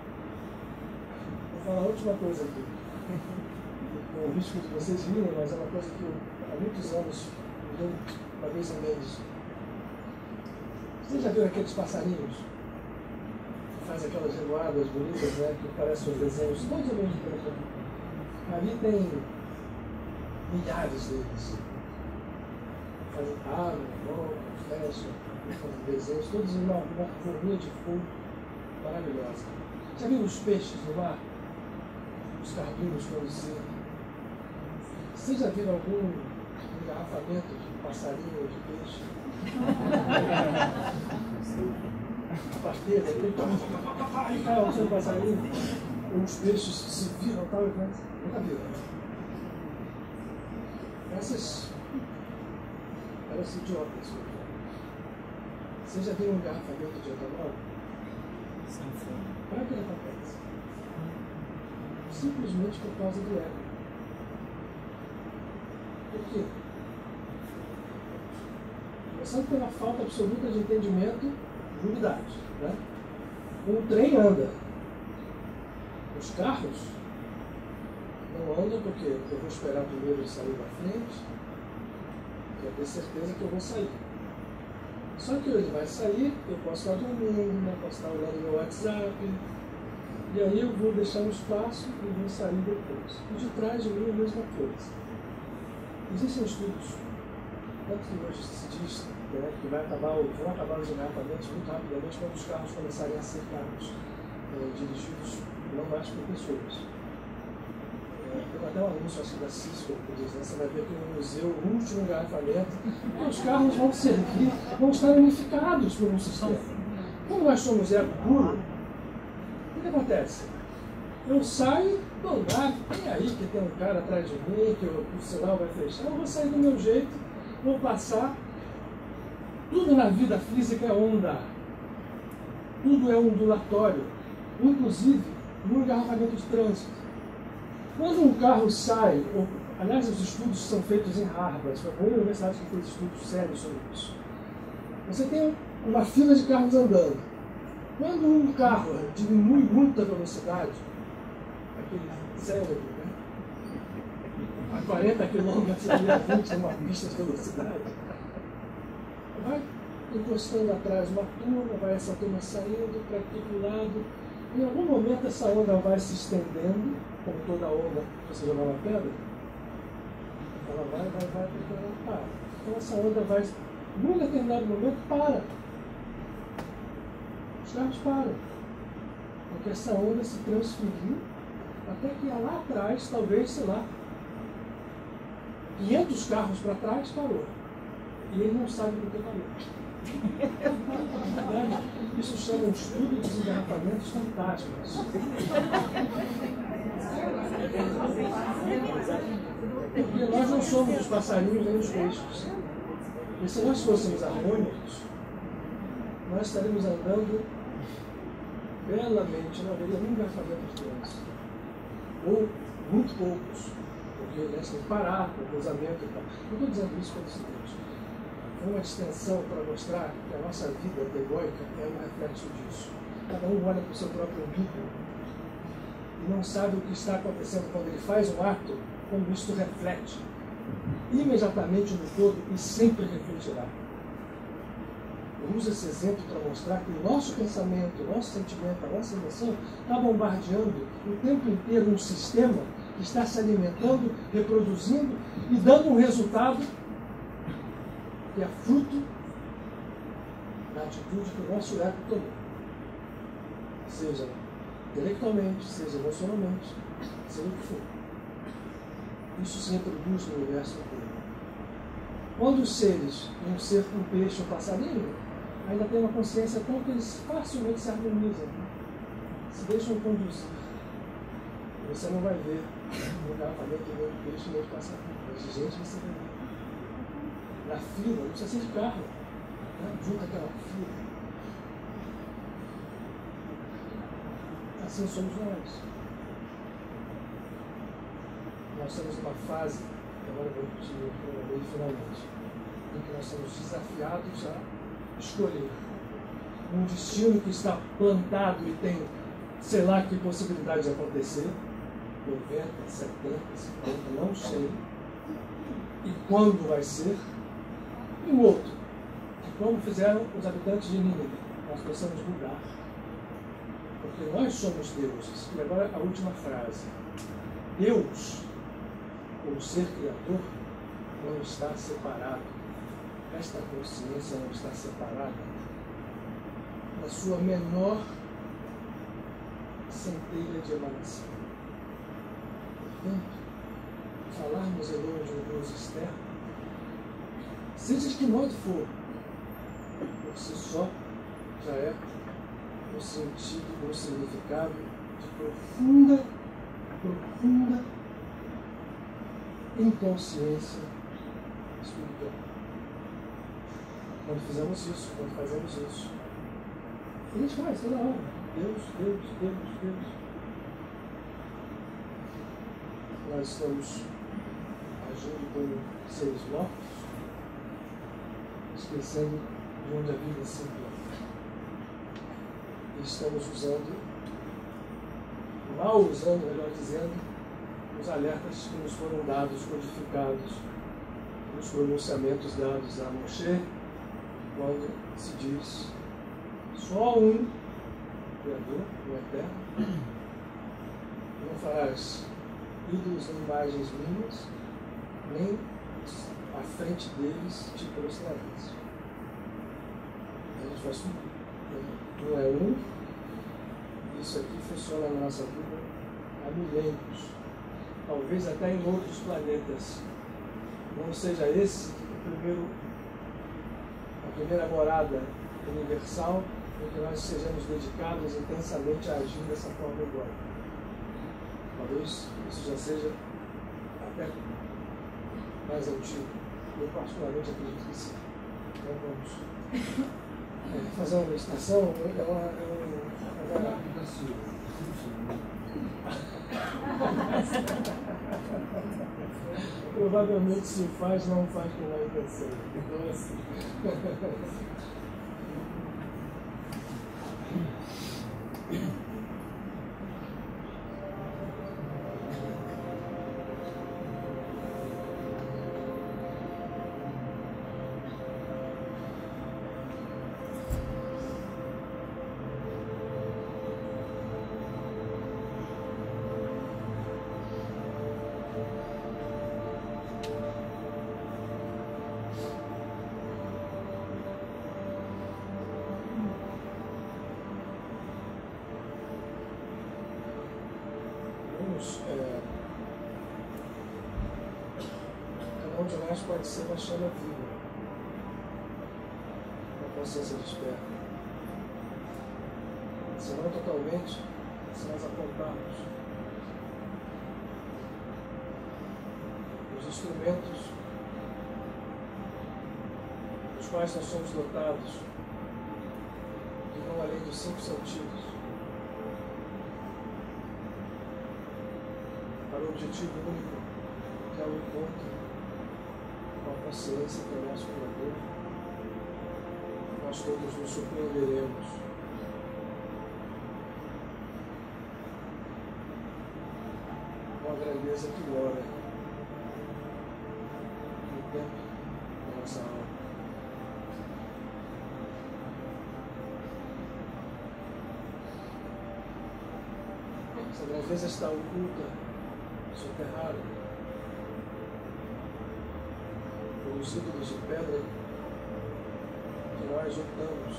S1: Vou falar a última coisa aqui. Com o risco de vocês rirem, mas é uma coisa que eu, há muitos anos, me dou uma vez em mês. Vocês já viram aqueles passarinhos? Que fazem aquelas revoadas bonitas, né? Que parecem os desenhos todos ao mesmo tempo. Ali tem milhares deles. Fazem água, volta, fecham, fazem desenhos, todos em uma, uma forminha de fogo maravilhosa. Já viram os peixes no mar? Os cardumes quando se... Vocês já viram algum engarrafamento de passarinho ou de peixe? A parteira, aí cai o seu passarinho, os peixes se viram tal e tal. Nunca viram. Essas parecem idiotas. Vocês já viram um engarrafamento de etanol? Para que ele acontece? Simplesmente por causa do ego. Por quê? Começando pela falta absoluta de entendimento de unidade. Né? O trem anda. Os carros não andam porque eu vou esperar primeiro ele sair da frente, para ter certeza que eu vou sair. Só que ele vai sair, eu posso estar dormindo, eu posso estar olhando meu WhatsApp, e aí eu vou deixar um espaço e vou sair depois. O de trás de mim é a mesma coisa. Existem estudos, tanto que hoje se diz, né, que vai acabar, vão acabar os engarrafamentos muito rapidamente quando os carros começarem a ser carros é, dirigidos não mais por pessoas. É, tem até um anúncio assim, da Cisco que diz, né, você vai ver aqui no museu o último engarrafamento, e os carros vão servir, vão estar unificados por um sistema. Como nós somos ego puro, o que acontece? Eu saio, não dá, tem aí que tem um cara atrás de mim, que o, o sinal vai fechar, eu vou sair do meu jeito, vou passar. Tudo na vida física é onda. Tudo é ondulatório, inclusive no engarrafamento de trânsito. Quando um carro sai, ou, aliás, os estudos são feitos em Harvard, foi a primeira universidade que fez estudos sérios sobre isso. Você tem uma fila de carros andando. Quando um carro diminui muito a velocidade, aquele cérebro, né? A quarenta quilômetros a vinte numa pista de velocidade, vai encostando atrás uma turma, vai essa turma saindo para aqui do lado. Em algum momento essa onda vai se estendendo, como toda onda, você jogar uma pedra, ela vai, vai, vai, porque ela para. Então essa onda vai, num determinado momento, para. Os carros param. Porque essa onda se transferiu até que lá atrás, talvez, sei lá, quinhentos carros para trás, parou. E ele não sabe por que parou. Isso chama um estudo de desengarrafamentos fantásticos. Porque nós não somos os passarinhos nem os peixes. E se nós fôssemos harmônicos, nós estaríamos andando belamente, não haveria um engarrafamento de trânsito. Ou muito poucos, porque eles têm que parar, com o cruzamento e tal. Eu estou dizendo isso pelo seguinte: é uma extensão para mostrar que a nossa vida egoica é um reflexo disso. Cada um olha para o seu próprio umbigo e não sabe o que está acontecendo quando ele faz um ato, como isto reflete imediatamente no todo e sempre refletirá. Eu uso esse exemplo para mostrar que o nosso pensamento, o nosso sentimento, a nossa emoção está bombardeando o tempo inteiro um sistema que está se alimentando, reproduzindo e dando um resultado que é fruto da atitude que o nosso ego tomou. Seja intelectualmente, seja emocionalmente, seja o que for. Isso se reproduz no universo inteiro. Quando os seres, um ser, um peixe, um passarinho, ainda têm uma consciência tão que eles facilmente se harmonizam, se deixam conduzir. Você não vai ver no engarrafamento nem de peixe nem de passarinho, mas de gente você vai ver. Na fila, não precisa ser de carro, né? Junto àquela fila. Assim somos nós. Nós estamos numa fase, agora eu vou repetir o programa finalmente, em que nós somos desafiados a escolher um destino que está plantado e tem, sei lá que possibilidade de acontecer, noventa, setenta, cinquenta, não sei, e quando vai ser, e o outro, que como fizeram os habitantes de Nínive, nós possamos mudar. Porque nós somos deuses. E agora a última frase. Deus, o ser criador, não está separado. Esta consciência não está separada da sua menor centelha de emanação. Portanto, falarmos em nome de um Deus externo, seja de que modo for, por si só, já é um sentido, um significado de profunda, profunda inconsciência espiritual. Quando fizemos isso, quando fazemos isso, a gente faz toda hora. Deus, Deus, Deus, Deus. Nós estamos agindo como seres mortos, esquecendo de onde a vida se encontra. E estamos usando, mal usando, melhor dizendo, os alertas que nos foram dados, codificados, nos pronunciamentos dados a Moshe, quando se diz só um Criador, o Eterno, não farás ídolos nem imagens minhas, nem à frente deles te prostrarás. A gente faz tudo. Não é um, isso aqui funciona na nossa vida há milênios, talvez até em outros planetas. Não seja esse o primeiro, a primeira morada universal em que nós sejamos dedicados intensamente a agir dessa forma agora. Talvez isso já seja até mais antigo. Eu particularmente acredito que sim. Então vamos é, fazer uma meditação. É uma, é uma, é uma... Provavelmente se faz, não faz com a intenção. Então assim. Pode ser uma chama viva, uma consciência desperta. Se não totalmente, se nós apontarmos os instrumentos dos quais nós somos dotados, que vão além dos cinco sentidos, para o objetivo único, que é o encontro com a consciência que é o nosso Criador, nós todos nos surpreenderemos natureza que mora no templo da nossa alma. Essa grandeza está oculta, soterrada, pelos ídolos de pedra que nós optamos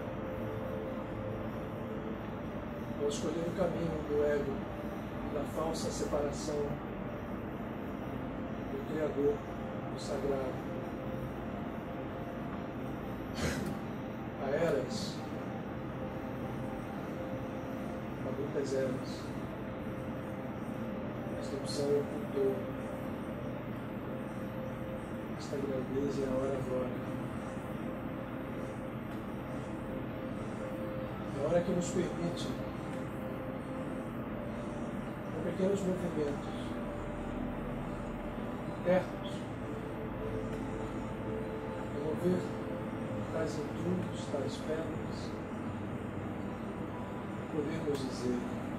S1: ao escolher o caminho do ego, da falsa separação do Criador, do Sagrado. Há eras, há muitas eras. Esta opção ocultou esta grandeza e a hora agora. É a hora que nos permite, com pequenos movimentos internos, remover tais intrusos, tais pedras, podemos dizer,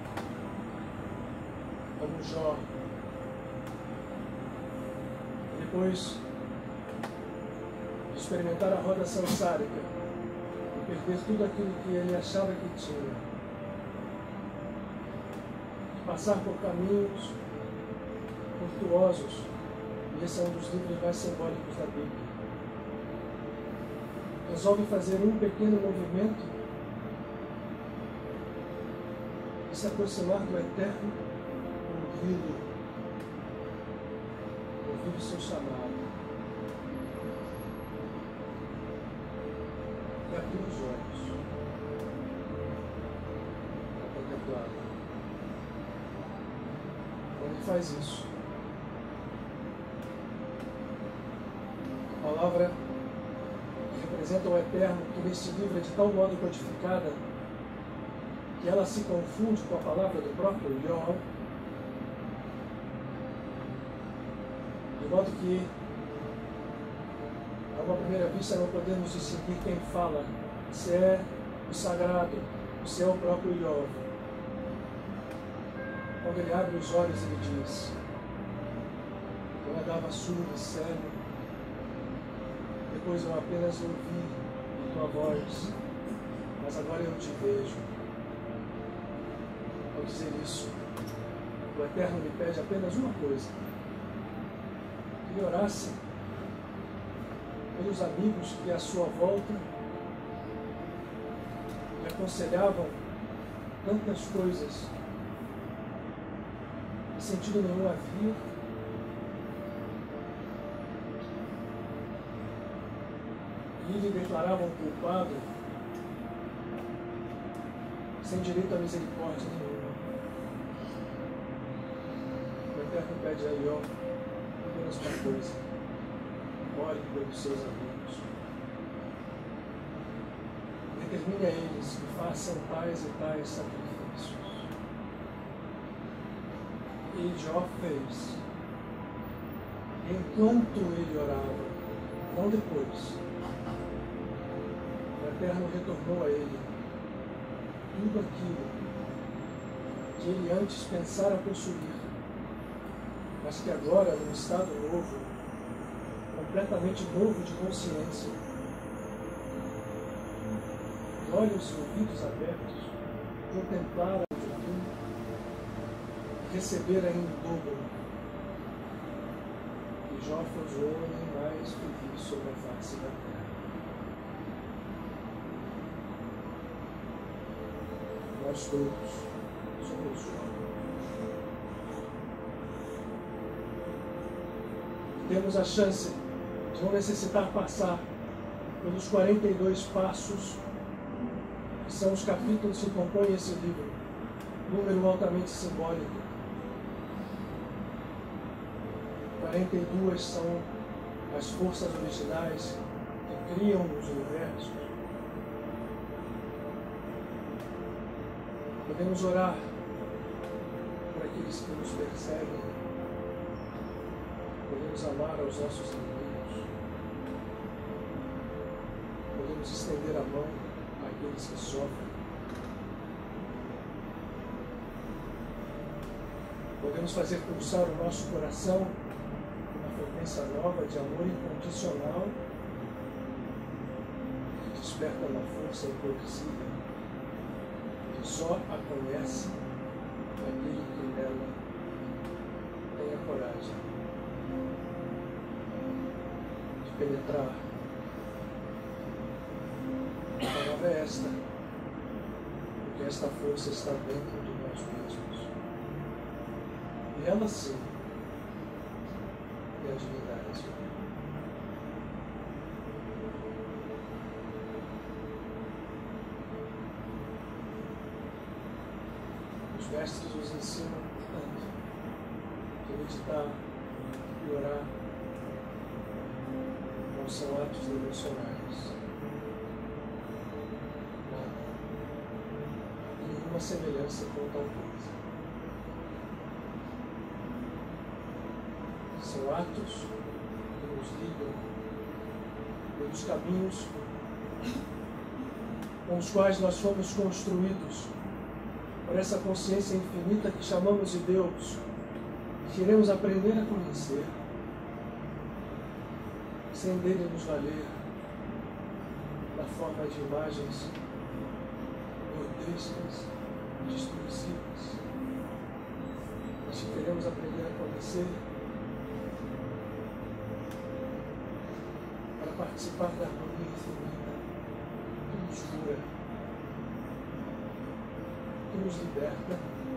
S1: como Jó, depois de experimentar a roda samsárica e perder tudo aquilo que ele achava que tinha, de passar por caminhos tortuosos, e esse é um dos livros mais simbólicos da Bíblia, resolve fazer um pequeno movimento e se aproximar do Eterno, ouvindo, ouvindo o seu chamado, e abrir os olhos para contemplar. Quando ele faz isso, a palavra que representa o Eterno, que neste livro é de tal modo codificada que ela se confunde com a palavra do próprio Yahweh, de modo que, a uma primeira vista, não podemos distinguir quem fala, se é o sagrado, se é o próprio Yahweh. Quando ele abre os olhos, ele diz: eu andava surdo e cego, depois eu apenas ouvi a tua voz, mas agora eu te vejo. Ao dizer isso, o Eterno me pede apenas uma coisa: que ele orasse pelos amigos que à sua volta lhe aconselhavam tantas coisas que sentido nenhum havia, e lhe declaravam culpado sem direito à misericórdia nenhuma. O Eterno pede a Ió apenas uma coisa: ore pelos seus amigos. Determine a eles que façam tais e tais sacrifícios. E Jó fez. Enquanto ele orava, não depois, o Eterno retornou a ele tudo aquilo que ele antes pensara possuir, mas que agora, num estado novo, completamente novo de consciência, de olhos e ouvidos abertos, contemplara o divino e receber ainda o dobro. E Jó foi o homem mais feliz sobre a face da terra. Nós todos somos Jó. Temos a chance de não necessitar passar pelos quarenta e dois passos que são os capítulos que compõem esse livro, número altamente simbólico. quarenta e duas são as forças originais que criam os universos. Podemos orar por aqueles que nos perseguem. Podemos amar aos nossos inimigos. Podemos estender a mão àqueles que sofrem. Podemos fazer pulsar o nosso coração uma frequência nova de amor incondicional que desperta uma força incoercível que só a conhece aquele que nela tem a coragem de penetrar. A palavra é esta, porque esta força está dentro de nós mesmos. E ela sim é a divindade. Os mestres nos ensinam tanto que meditar e orar não são atos devocionais. Não. Nenhuma semelhança com tal coisa. São atos que nos ligam pelos caminhos com os quais nós fomos construídos por essa consciência infinita que chamamos de Deus, que iremos aprender a conhecer, sem dele nos valer na forma de imagens grotescas, destrutivas, mas que queremos aprender a conhecer para participar da harmonia infinita que nos cura, que nos liberta,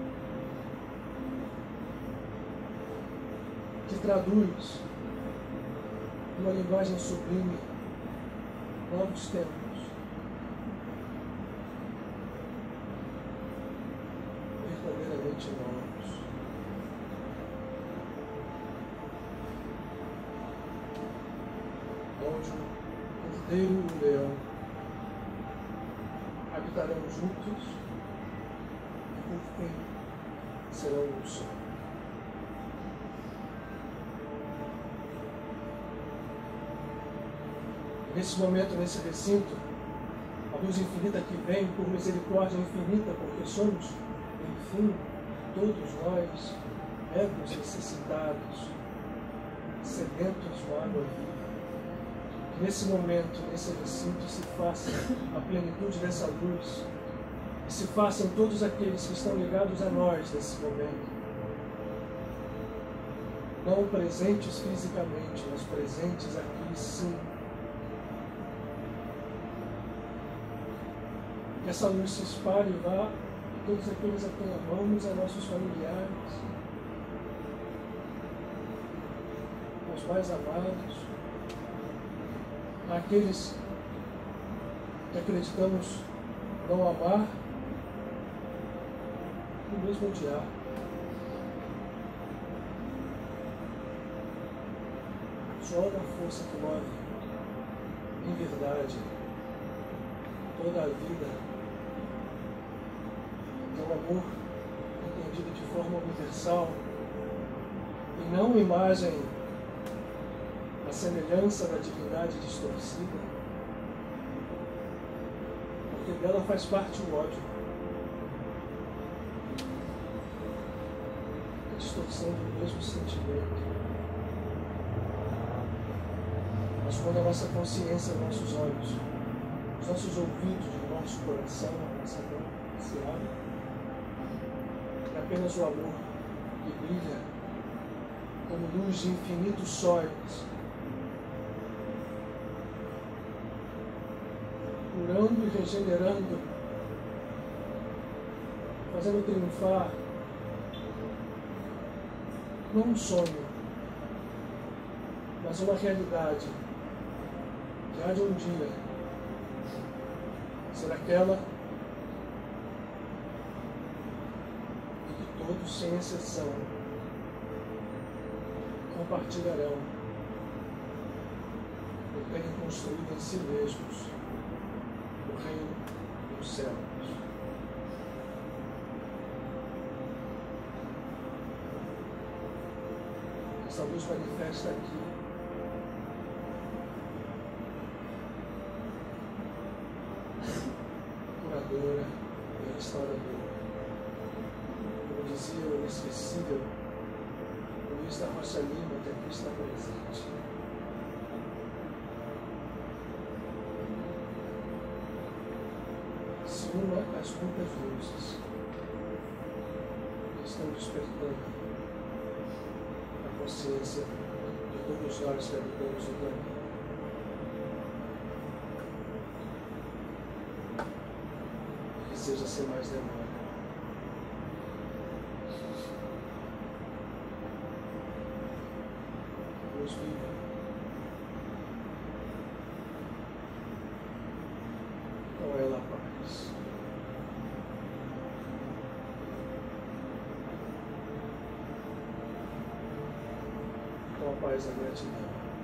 S1: que traduz numa linguagem sublime novos tempos, verdadeiramente novos. Onde o cordeiro e o leão habitarão juntos e por fim serão um só. Nesse momento, nesse recinto, a luz infinita que vem por misericórdia infinita, porque somos, enfim, todos nós, egos necessitados, sedentos de água viva. Que nesse momento, nesse recinto, se faça a plenitude dessa luz, e se façam todos aqueles que estão ligados a nós nesse momento, não presentes fisicamente, mas presentes aqui sim. Que essa luz se espalhe e vá a todos aqueles a quem amamos, a nossos familiares, aos mais amados, àqueles que acreditamos não amar e mesmo odiar. Só a força que move, em verdade, toda a vida, é o amor entendido de forma universal e não imagem a semelhança da divindade distorcida, porque dela faz parte o ódio, a distorção do mesmo sentimento. Mas quando a nossa consciência, os nossos olhos, os nossos ouvidos, o nosso coração, a nossa mão se abre, é apenas o amor que brilha como luz de infinitos sóis, curando e regenerando, fazendo triunfar não um sonho, mas uma realidade que há de um dia ser aquela em que todos, sem exceção, compartilharão o reino construído em si mesmos, o reino dos céus. Essa luz manifesta aqui curadora e restauradora. Como dizia o inesquecível Vista Rocha Lima, que aqui está presente. Se uma as muitas luzes que estão despertando a consciência de todos nós que habitamos o planeta. Que seja sem mais demora. Luz viva. Com ela a paz. Com a paz da gratidão.